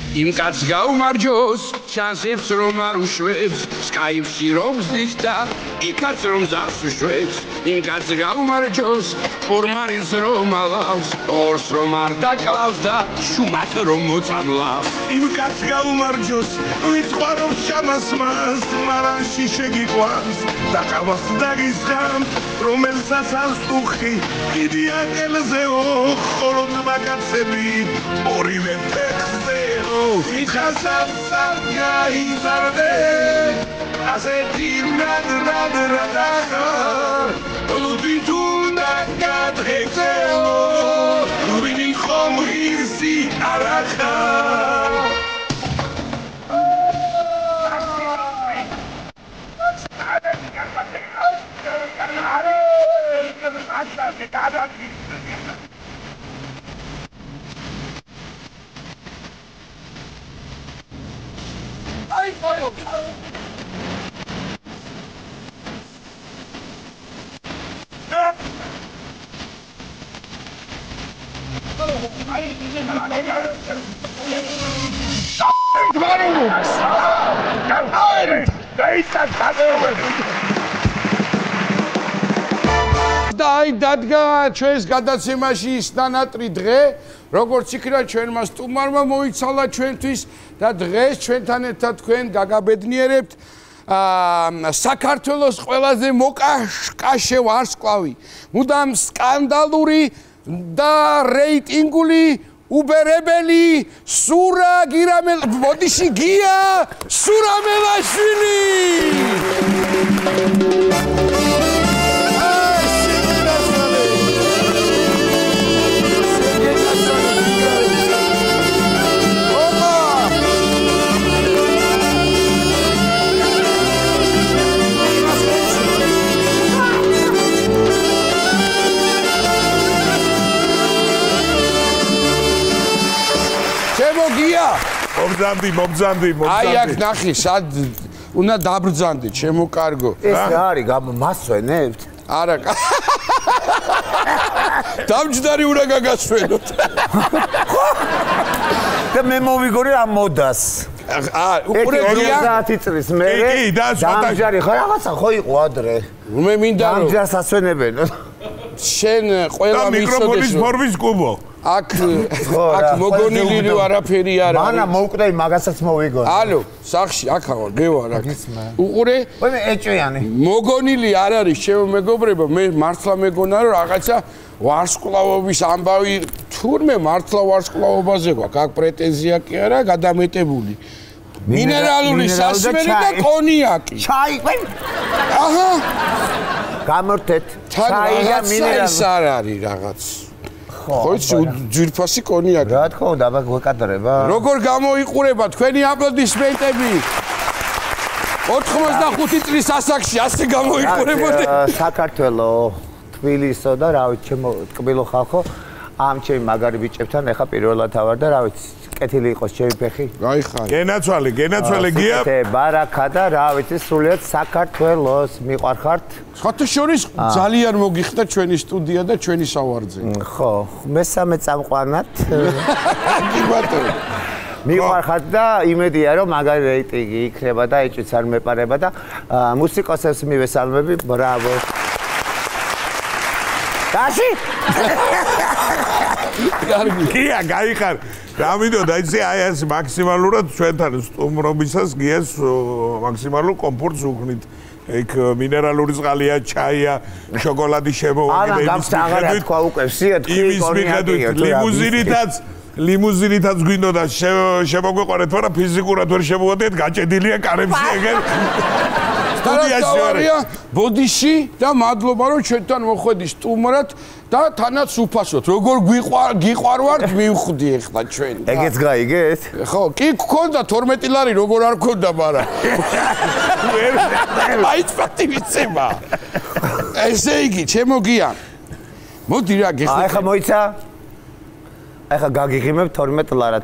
იმ კაც გაუმარჯოს შანსებს რომ არ უშვებს სკაიფში რომ ზის და იქაც რომ ზავს უშვებს იმ კაც გაუმარჯოს ფორმარის რომ ალავს ორს რომ არ დაკლავს და შუმად რომ მოწამლავს იმ კაც გაუმარჯოს ვინც ყვარობს შამას მას მარანში შეგიყვანს და ყავას დაგისხამს რომელსაც ასტუხი კიდია ყელზეო ხოლოდ მაგაცები ორივე ფეხზეო იხასამ სარგაიზარდე ასეთი რადრადრადახა ლუდიტუნა გადღეცეო ვინი ხომ ირსი არახა Dai, dadga, ჩვენს გადაცემაში ის ნანატრი დღე, როგორც იქნა ჩვენმა სტუმარმა მოიცალა ჩვენთვის და დღეს ჩვენთან ერთად თქვენ გაგაბედნიერებთ საქართველოს ყველაზე მოკაშკაშე ვარსკვლავი, მუდამ სკანდალური და რეიტინგული უბერებელი სურა გირამელ ბოდიში გია სურამელაშვილი მომძანდი. აი აქ ნახი, სად უნდა დაბრძანდე, ჩემო კარგო. ეს რა არის, მასვენებთ? არა. დამჯდარი უნდა გაგასვენოთ. და მე მოვიგორი ამ მოდას. უყურე გია 30 წლის მერე. კი, და დამჯარი ხო რაღაცა ხო იყო ადრე. მე მინდა რომ დამჯარს ასვენებენ. შენ ყველა მისოდეს. მიკროფონის ფორმის კუბო. აქ მოგონილი არაფერი არ არის. მანა მოვკვდები მაგასაც მოვიგონი. ალო, სახში აქა ვარ, გევარ აქ. უყურე? მე ეჭვიანი. მოგონილი არ არის, ჩემო მეგობრებო, მე მართლა მეგონა რომ რაღაცა ვარსკვლავობის ამბავი თურმე მართლა ვარსკვლავობაზე გვაქვს, აქ პრეტენზია კი არა, გადამეტებული. მინერალური სასმელი და კონიაკი. ჩაი, აჰა. გამორთეთ. ჩაი და მინერალი არ არის რაღაც. ხო იცი ძვირფასი კონიაკი. რა თქმა უნდა, აბა გვეკადრება. როგორ გამოიყურება თქვენი აპლოდისმენტები? 85 წლის ასაკში ასე გამოიყურებოდი. საქართველო, თბილისო და რა ვიცი, ჩემო ტკბილო ხალხო, ამ ჩემი მაგარი ბიჭებთან ეხა პირველად ავარ და რა ვიცი, კეთილი იყოს ჩემი ფეხი. გაიხარე. გენაცვალე გია. ბარაკა და რა ვიცი, სრულიად საქართველოს მიყვარხართ. ხოთო შორის ძალიან მოგიხდა ჩვენი სტუდია და ჩვენი სავარძე. ხო, მესამე წამყვანად. კი ბატონო. მიყვარხართ და იმედია რომ მაგარი რეიტინგი იქნება და ეჭვიც არ მეპარება და მუსიკოსებს მივესალმები, ბრავო. დაში? გია, გაიხარ. რა მინდოდა იცი აი ეს მაქსიმალურად ჩვენთან სტუმრობისას გიას მაქსიმალურ კომფორტს უქნით. იქ მინერალური წყალია, ჩაია, შოკოლადი შემოვაგდე იმის მიხედვით. ლიმუზინითაც გვინდოდა შემოგვეყარეთ, მაგრამ ფიზიკურად ვერ შემოვედეთ, გაჭედილია კარებში ეგერ. სტუდიაში ვარ. ბოდიში და მადლობა რომ ჩვენთან მოხვედი სტუმრად და თანაც უფასოდ. როგორ გიყვარვართ მივხვდი ახლა ჩვენ. ეგეც გაიგეთ? ხო, კი გქონდა 12 ლარი, როგორ არ გქონდა, მაგრამ მაინც პატი ვიცება. ესე იგი, ჩემო გია. მოდი რა გეხო. აი ხა მოიცა? აი ხა გაგიღიმებ 12 ლარად.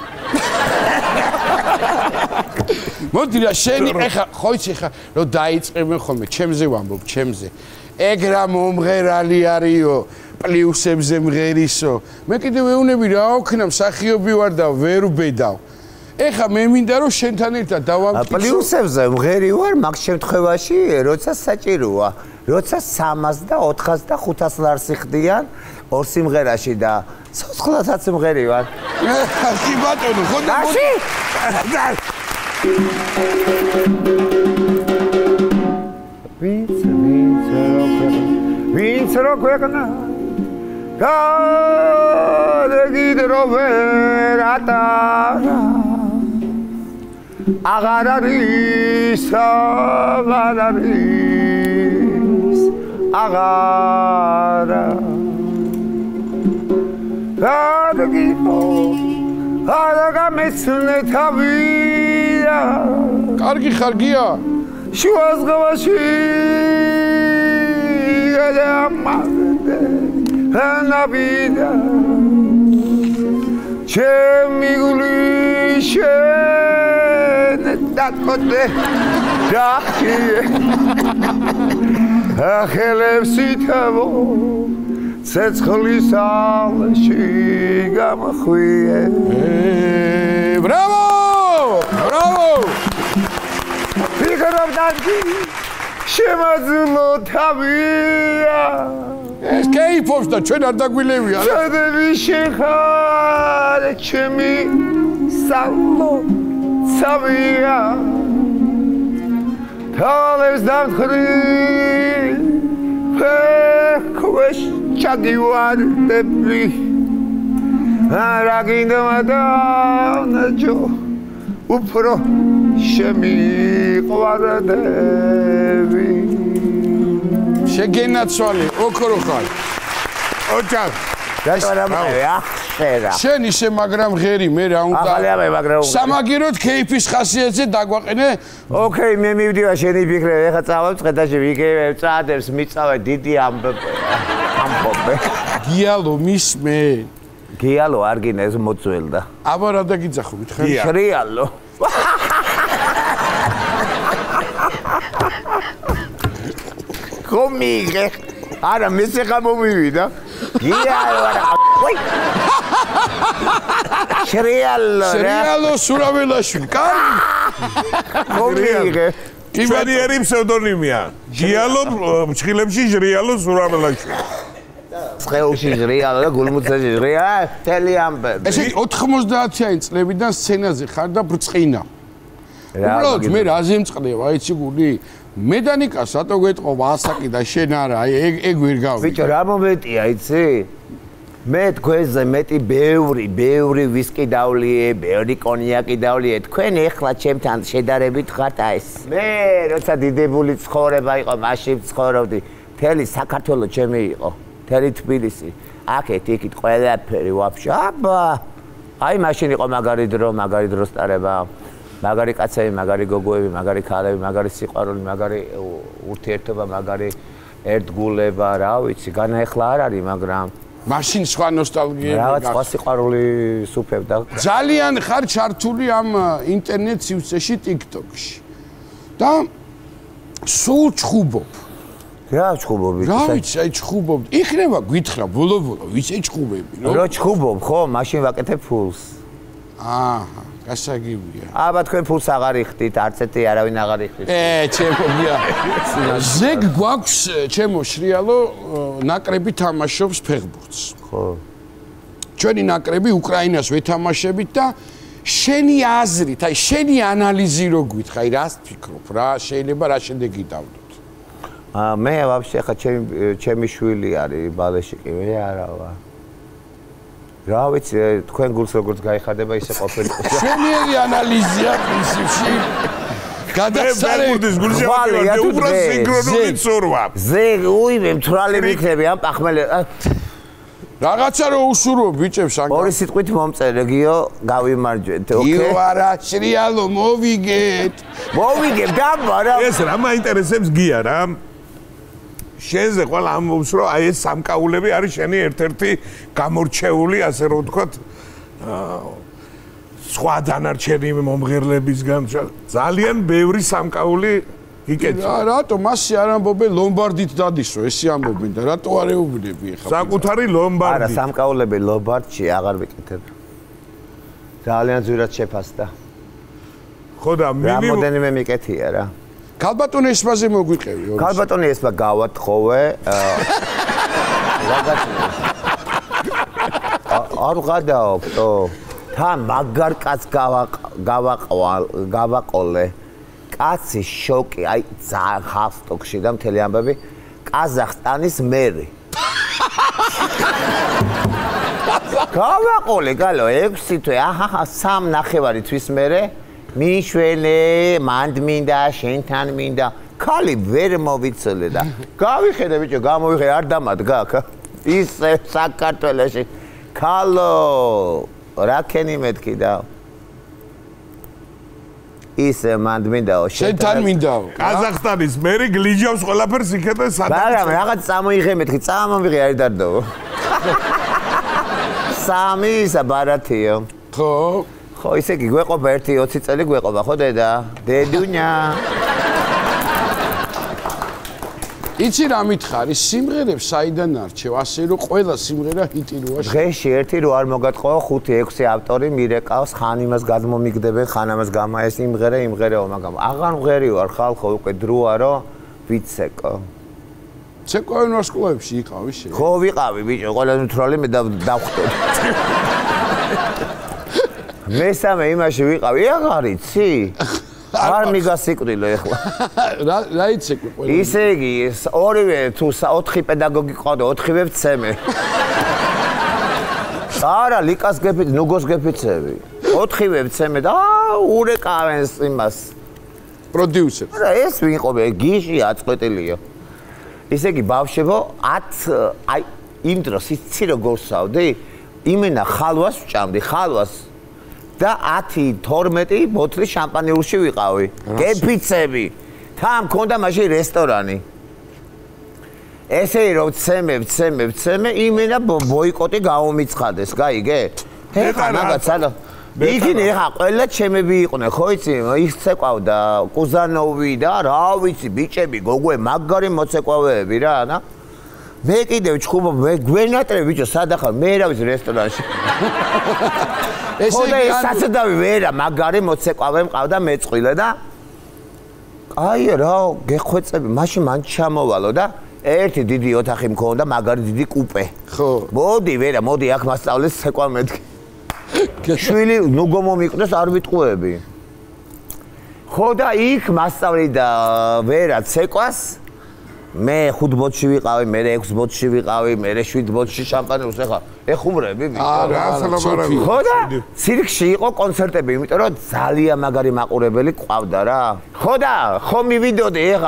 მოდი რა შენი ეხა ხო იცი ხა რომ დაიწყებენ ხოლმე ჩემზე ვამბობ ჩემზე ეგ რა მომღერალი არისო პლუსებზე მღერისო მე კიდე ვეუნები რა ოქნა მსახიობი ვარ და ვერ ვბედავ ეხა მე მინდა რომ შენთან ერთად დავამტკიცო. პლუსებზე მღერი ვარ მაგ შემთხვევაში, როცა საჭიროა. როცა 300 და 400 და 500 ლარსი ხდიან ორ სიმღერაში და ცოცხლათაც მღერი ვარ. კი ბატონო, ხო და ვინც რო ქვეყნა გადაგიდრო ვერ ატარა აღარ არის აღარა გადაგიდრო გადაგამეცნე თავია კარგი ხარგია შუა ზღვაში გადამაგდე ნაბიდა ჩემი გული შენ დაკოდე დახიე ახელებს ითავო ცეცხლის ალში გამახვიე ბრავო ბრავო ფიქრობ დაგი შემაძლო თავია ეს კეიფობს და ჩვენ არ დაგვილევია რა შედები შეხარ ჩემი სალო ცავია თვალებს დამთხრი ფეხქვეშ ჩაგივარდები რა გინდა დავნაჯო უფრო შემიყვარდები შეგენაცვალე ოქრო ხარ ოჯახ გასვარამაა ხერა შენ ისე მაგრამ ღერი მე რა უნდა ახალია მაგრამ სამაგიროდ კეიფის ხასიათზე დაგვაყენე ოკეი მე მივდივარ შენი ფიქრები ეხა წავალ წხედაში ვიგებ წადებს მიწავე დიდი ამბობე გიალო მისმე გიალო არ გინდა ეს მოძველდა აბა რა დაგიძახო მითხარ შრიალო კომიგე არა მესე გამომივიდა გიალო არა ვაი შრიალო სურაველაშვილი კარგი კომიგე კიბერიერი ფსევდონიმია გიალო მჩხილებში ჟრიალო სურაველაშვილი სხეულში ჟრიალო და გულმუცაში ჟრიალო თელი ამბები ესე 90-იანი წლებიდან სცენაზე ხარ და ბრწყინა უბრალოდ მე რაზე მწყდება აიცი გული მედანიკას რატო გეტყობა ასაკი და შენ არა ეგ ვერ გავი ბიჭო რა მომენტია იცი მე თქვენზე მეტი ბევრი ვისკი დავლიე ბევრი კონიაკი დავლიე თქვენ ეხლა ჩემთან შედარებით ხართ აი ეს მე როცა დიდებული ცხოვრება იყო მაშინ ცხოვრობდი მთელი საქართველო ჩემი იყო მთელი თბილისი აქეთ იქით ყველაფერი ვაფშე აბა აი მაშინ იყო მაგარი დრო სტარება მაგარი კაცები, მაგარი გოგოები, მაგარი ქალები, მაგარი სიყვარული, მაგარი ურთიერთობა, მაგარი ერთგულება, რა ვიცი, განა ეხლა არ არის, მაგრამ მაშინ სხვა ნოსტალგიები რაღაც სხვა სიყვარული სუფევდა. ძალიან ხარ ჩართული ამ ინტერნეტ სივრცეში TikTok-ში. და სულ ჩხუბობ. რა ჩხუბობი? რა ვიცი, აი ჩხუბობ. იქნება გითხრა ბოლო-ბოლო, ვიცი ჩხუბები, რომ რა ჩხუბობ, ხო, მაშინ ვაკეთებ ფულს. აჰა. გასაგებია. აბა თქვენ ფულს აღარ იხდით, არც ერთი არავინ აღარ იხდით. ჩემო გია. ზეგ გვაქვს ჩემო შრიალო ნაკრები თამაშობს ფეხბურთს. ხო. ჩვენი ნაკრები უკრაინას ვეთამაშებით და შენი აზრით, აი შენი ანალიზი რო გვითხრა, აი რას ფიქრობ რა, შეიძლება რა შედეგი დავდოთ. მე ვაფშე ხა ჩემი შვილი არის ბალეში კი მე არა ვარ. რა ვიცი თქვენ გულს როგორც გაიხადება ისე ყოფილიყო. შენიერი ანალიზია პრინციპში გადასწრების გულზე ვარ უბრალოდ სინქრონული ცურვა. უიმე მთვრალი მიქნები ამ პახმელი რაღაცა რო უსურვო ბიჭებს ან ორი სიტყვით მომწერე გიო გავიმარჯვეთ ოკეი გიო არა შრიალო მოვიგეთ დაბა რა ეს რა მაინტერესებს გია რა შენზე ყველა ამბობს რომ აი ეს სამკაულები არის შენი ერთ-ერთი გამორჩეული ასე რომ ვთქვათ სხვა დანარჩენი მომღერლებისგან ძალიან ბევრი სამკაული იკეთება რატო მასე არ ამბობენ ლომბარდით დადისო ესე ამბობენ და რატო არ ეუბნები ეხლა საკუთარი ლომბარდი არა სამკაულები ლომბარდში აღარ ვიკეთებ ძალიან ძვირად შეფასდა ხო და მინიმუმ რამოდენიმე მიკეთია რა. ქალბატონ ესმაზე მოგვიყევი. ქალბატონი ესმა გავათხოვე. არ გადაოქო. თან მაგარ კაც გავაყოლე. კაცი შოკი, აი ძალიან ხალხში და მთელი ამბები ყაზახსტანის მერი. გავაყოლე გალო 6 თვე, აჰა 3.5 თვის მერე მიშვენე, მანდ მინდა, შენთან მინდა. ქალი ვერ მოვიცოლე და გავიხედე ბიჭო, გამოვიხე არ დამადგა აქ. ისე საქართველოში ქალო რაკენი მეთქი და ისე მანდ მინდაო შენთან მინდაო. ყაზახსტანის მერი გლიჯავს ყველაფერს იქედა სადაც. მაგრამ რაღაც წამოიღე მეთქი, წამომიღე არ დარდო. 3 ისა ბარათიო. ხო. ხო, ისე კი გვეყობა 1-20 წელი გვეყობა, ხო დედა? დედუნია. იცი რა მითხარი, სიმღერებს საიდან არჩევ, ასე რომ ყველა სიმღერა ჰიტი როა. დღეში ერთი რო არ მოგატყო 5-6 ავტორი მირეკავს, ხან იმას გადმომიგდებენ, ხან ამას გამაეს იმღერეო, მაგრამ აღარ მღერი ვარ ხალხო უკვე დროა რომ ვიცეკო. ცეკვავენ ვარსკვლავებში იყავი შე? ხო ვიყავი ბიჭო, ყველა ნუთრალი მე დავხვდები. მესამე იმაში ვიყავი, აღარ იცი? არ მიგასიკვდილო ეხლა. რა იცეკვი ყველა? ისე იგი, ორივე თუ 4 პედაგოგი ყავდა, 4-ვე ვცემე. არა, ლიკას გეფიცე, ნუგოს გეფიცები. 4-ვე ვცემე და ურეკავენ იმას. პროდიუსერს. არა, ეს ვინ ყობე, გიში აწყვეტილიო. ისე იგი ბავშვებო 10 აი იმ დროს იცი როგორ სავდი? იმენა ხალვას ვჭამდი, ხალვას და 10-12 ბოთლი შამპანიურში ვიყავი. გეფიცები. თან მქონდა მაშინ რესტორანი. ესე რომ ვცემე, იმენა ბოიკოტი გაომიცხადეს, გაიგე? ეხა მაგაცა იქინე ეხა ყველა ჩემები იყვნენ, ხო იცი? ის ცეკვავდა კუზანოვი და რა ვიცი, ბიჭები, გოგვე, მაგარი მოცეკვავეები რა, და მე კიდევ ჩხუბობ, მე გვენატრე ბიჭო, სადახარ, მე რა ვიცი რესტორანში. ხო და ეს საცდავი ვერა, მაგარი მოცეკვავე მყავდა მეწყვილე და აი რა, გეხვეწები, მაშინ მან ჩამოვალო და ერთი დიდი ოთახი მქონდა, მაგარი დიდი კუპე. ხო. მოდი ვერა, მოდი აქ მასწავლეს ცეკვა მეთქი. შვილი ნუგო მომიკვდეს არ ვიტყუები. ხო და იქ მასწავლი და ვერა ცეკვას მე 5 ბოთში ვიყავი, მე 6 ბოთში ვიყავი, მე 7 ბოთში შამპანიურს ეხა ეხუმრები ბიჭო. ხო და ცირკში იყო კონცერტები, იმიტომ რომ ძალიან მაგარი მაყურებელი ყავდა რა. ხო და ხო მივიდოდი ეხა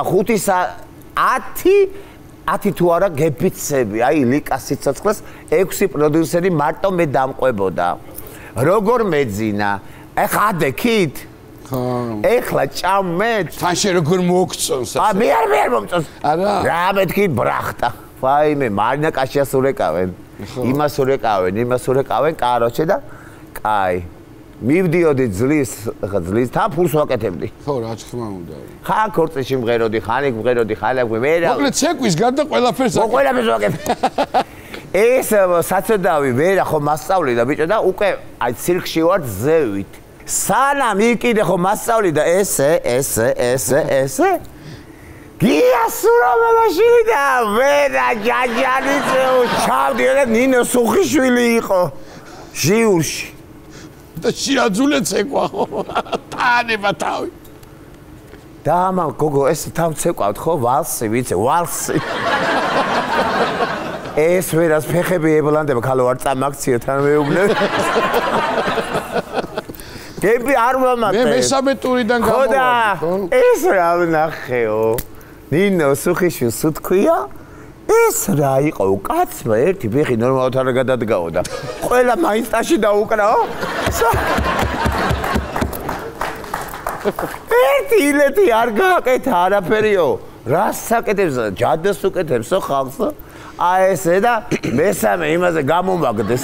10 თუ არა გეფიცები, აი ლიკას სიცოცხლეს 6 პროდიუსერი მარტო მე დამყვებოდა. როგორ მეძინა? ეხა ადექით? ხო. ეხლა ჭამეთ? თან შე როგორ მოგწონს? მე არ მომწონს. არა. რა მეთქი ბრახტა. ვაიმე, მარინა კაშიას ურეკავენ. იმას ურეკავენ, კაროჩე და კაი. მივდიოდი ძლივს თან ფულს ვაკეთებდი. ხო, რა თქმა უნდა. ხან ქორწილში მღეროდი, ხან იქ მღეროდი, ხან აქ მე რა. მოკლედ ცეკვის გარდა ყველაფერს ვაკეთებ. ეს საცდავი ვერა ხო მასწავლი და ბიჭო და უკვე აი ცირკში ვარ ზევით. სანამ იყიდე ხო მასწავლი და ესე გიასურო მაშინ და ვერა ჯაჯანიძე ჩავდი და ნინო სუხიშვილი იყო ჟიურში და შეაძულე ცეკვა თანება თავი და ამა გოგო ეს თავ ცეკვავთ ხო ვალსი ვიცი ვალსი ეს ვერას ფეხები ებლანდება ქალო არ წამაქციო თან მეუბნე გები არ მომატე მე მესამე ტურიდან გამოვარდი ხო ეს რა ვნახეო ნინო სუხიშვილს უთქვია ეს რა იყო კაცმა ერთი ფეხი ნორმალურად არ გადადგაო და ყველა მაინსტაში დაუკრაო ერთი ილეთი არ გააკეთა არაფერიო რას საკეთებს ჯადას უკეთებსო ხალხს აი ესე და მესამე იმაზე გამომაგდეს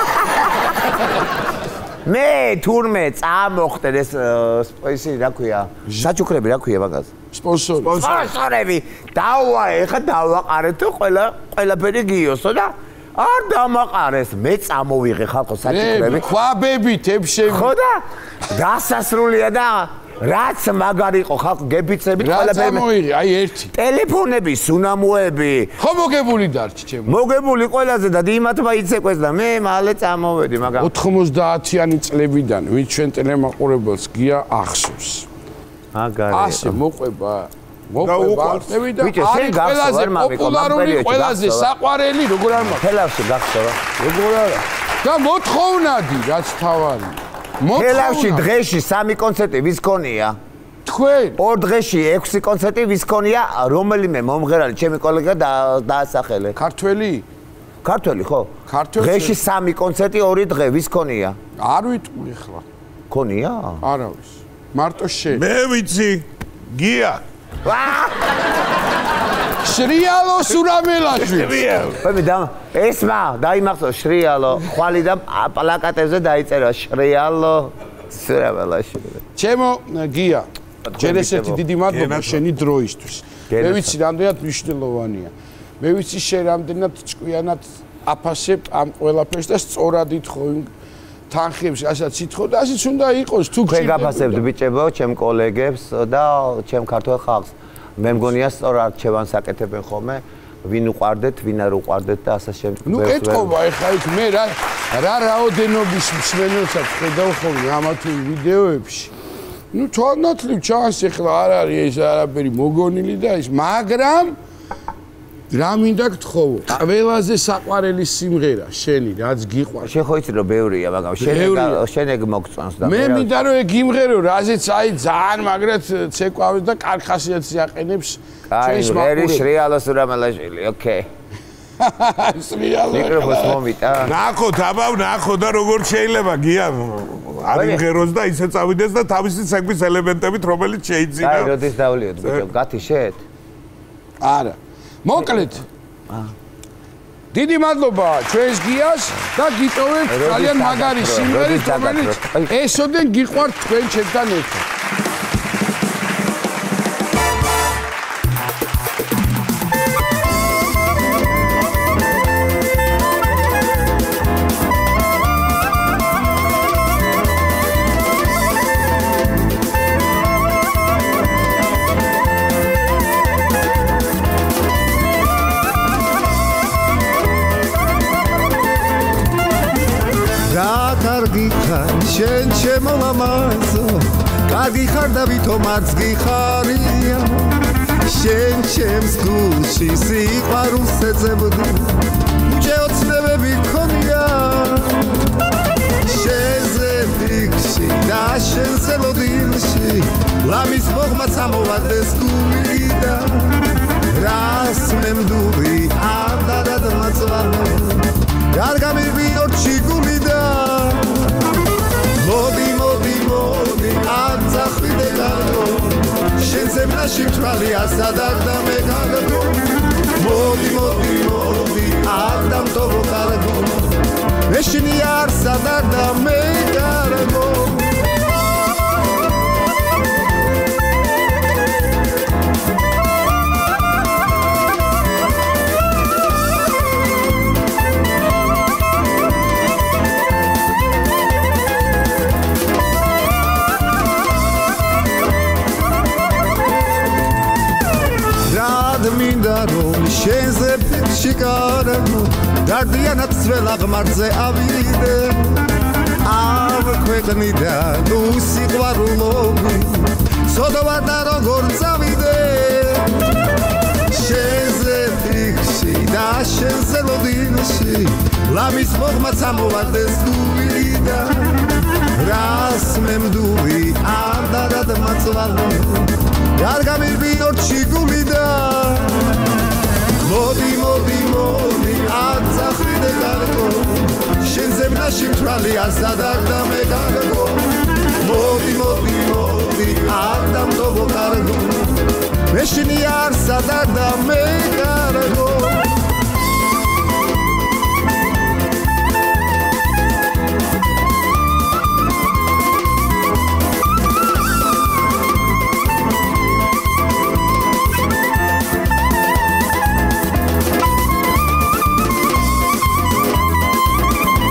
მე თურმე წამოხდეთ ეს სპეისი რა ქვია საჩუქრები რა ქვია მაგას სპონსორები დავაე ხა დავაყარეთ თუ ყველაფერი გიოსო და არ დამაყარეს მე წამოვიღე ხალხო საჩუქრები ხვაბებით ებშები ხო და დასასრულია და რაც მაგარი იყო ხალხი გებიცებით რა ყველაფერი წამოიღე? აი ერთი. ტელეფონები, სუნამოები. ხო მოგებული დარჩი ჩემო. მოგებული ყველაზე და იმათმა იცეკვეს და მე მალე წამოვედი, მაგრამ 90-იანი წლებიდან ვინც ჩვენ ტელემაყურებელს გია ახსოვს. მაგარი. ასე მოყვება. მოყვება ახსნები და ბიჭო, შენ არის გახსოვარ, ყველაზე მამიკო, პოპულარული, მაგ ყველაზე პერიოდში საყვარელი, როგორ არ მაქვს. თელავში გახსოვა. როგორ არა. და მოთხოვნადი, რაც თავარი. თელავში დღეში 3 კონცერტი ვის ქონია? თქვენ 2 დღეში 6 კონცერტი ვის ქონია? რომელიმე მომღერალი ჩემი კოლეგა დაასახელე. ქართველი? ქართველი ხო? ქართველი. დღეში 3 კონცერტი 2 დღე ვის ქონია? არ ვიტყვი ხლა. ქონია? არავის. მარტო შენ. მე ვიცი. გია. შრიალო სურამელაშვილი. მე ესმა დაიმახსო შრიალო ხვალი და პლაკატებზე დაიწერა შრიალო სურამელაშვილი. ჩემო გია ჯერ ესეთი დიდი მადლობა შენი დროისთვის. მე ვიცი რამდენად მნიშვნელოვანია. მე ვიცი შენ რამდენად ჭკვიანად აფასებ ამ ყველაფერს და სწორად ითხოვ იმ თანხებს, რასაც ითხოვ და ასეც უნდა იყოს თუ ჩვენ გაფასებთ ბიჭებო, ჩემ კოლეგებს და ჩემ ქართულ ხალხს. მე მგონია სწორ არჩევანს აკეთებენ ხოლმე, ვინ უყარდეთ, ვინ არ უყარდეთ და ასე შემდეგ. ნუ ეთქობა ეხლა იქ მე რა რაოდენობის მსმენელსაც ხედავ ხოლმე ამა თუ ვიდეოებში. ნუ თვალნათლივ ჩანს ეხლა არ არის ეს არაფერი მოგონილი და ის, მაგრამ რა მინდა გთხოვო? ყველაზე საყვარელი სიმღერა შენი, რაც გიყვარს. შენ ხო იცი რომ ბევრია, მაგრამ შენ ეგ მოგწონს და მე მინდა რომ ეგ იმღერო, რაზეც აი ძალიან მაგრად ცეკვავს და კარგ ხასიათს აყენებს ჩვენს მაყურებს. შრიალო სურამელაშვილი, ოკეი. შრიალო. მიკროფონს მომიტა. ნახო, დაბავ, ნახო და როგორ შეიძლება გია არ იმღეროს და ისე წავიდეს და თავისი ცეკვის ელემენტებით რომელიც შეიძინა. აი, როდის დავლიოთ, ბიჭო, გათიშეთ? არა. მოკლედ. დიდი მადლობა ჩვენს გიას და გიტოვებ ძალიან მაგარი სიმღერით, რომელიც ესოდენ გიყვართ თქვენ ჩემთან ერთად. შენ ჩემო ლამაზო კარგი ხარ და ვითომ არც გიხარია შენ ჩემს გულში სიყვარულს ეძებდი უჭე ოცნებები გქონია შენზე ფიქში და შენზე ლოდილში ლამის მოღმა წამოვარდეს გულიდან რას მემდური არ დადადმაწვანო არ გამირბინო ჩიგულიდან მოდი მოდი მოდი არ წახვიდე გარგო შენ ზემნაში მთვალი ასადარდა მე გარგო მოდი მოდი მოდი არ დამტოვო გარგო ეშინი არ სადარდა მე გარგო მინდა რომ შენზე ფიქში კარგო დარდიანად ძველ აღმართზე ავიდე ამ ქვეყნიდან უსიყვარულობი სოდავარ და როგორ წავიდე შენზე ფიქში და შენზე ლოდინში ლამის მოღმა წამოვარდეს გულიდან რას მემდური არ დადადმაწვანო არ გამირბინო ჩიგულიდან მოდი მოდი მოდი არ წახვიდე გარგო შენ ზემნაში მთვალი ასადარდა მე გარგო მოდი მოდი მოდი არ დამტოვო გარგო ეშინი არ სადარდა მე გარგო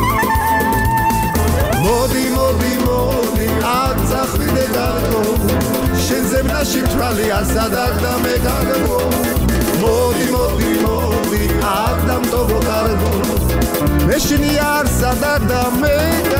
მოდი მოდი მოდი არ წახვიდე გარგო შემნაში თვალი ასადარ და მე გაგო მოდი მოდი მოდი აქ დამტოვო კარგო მე შენი არ სადარ და მე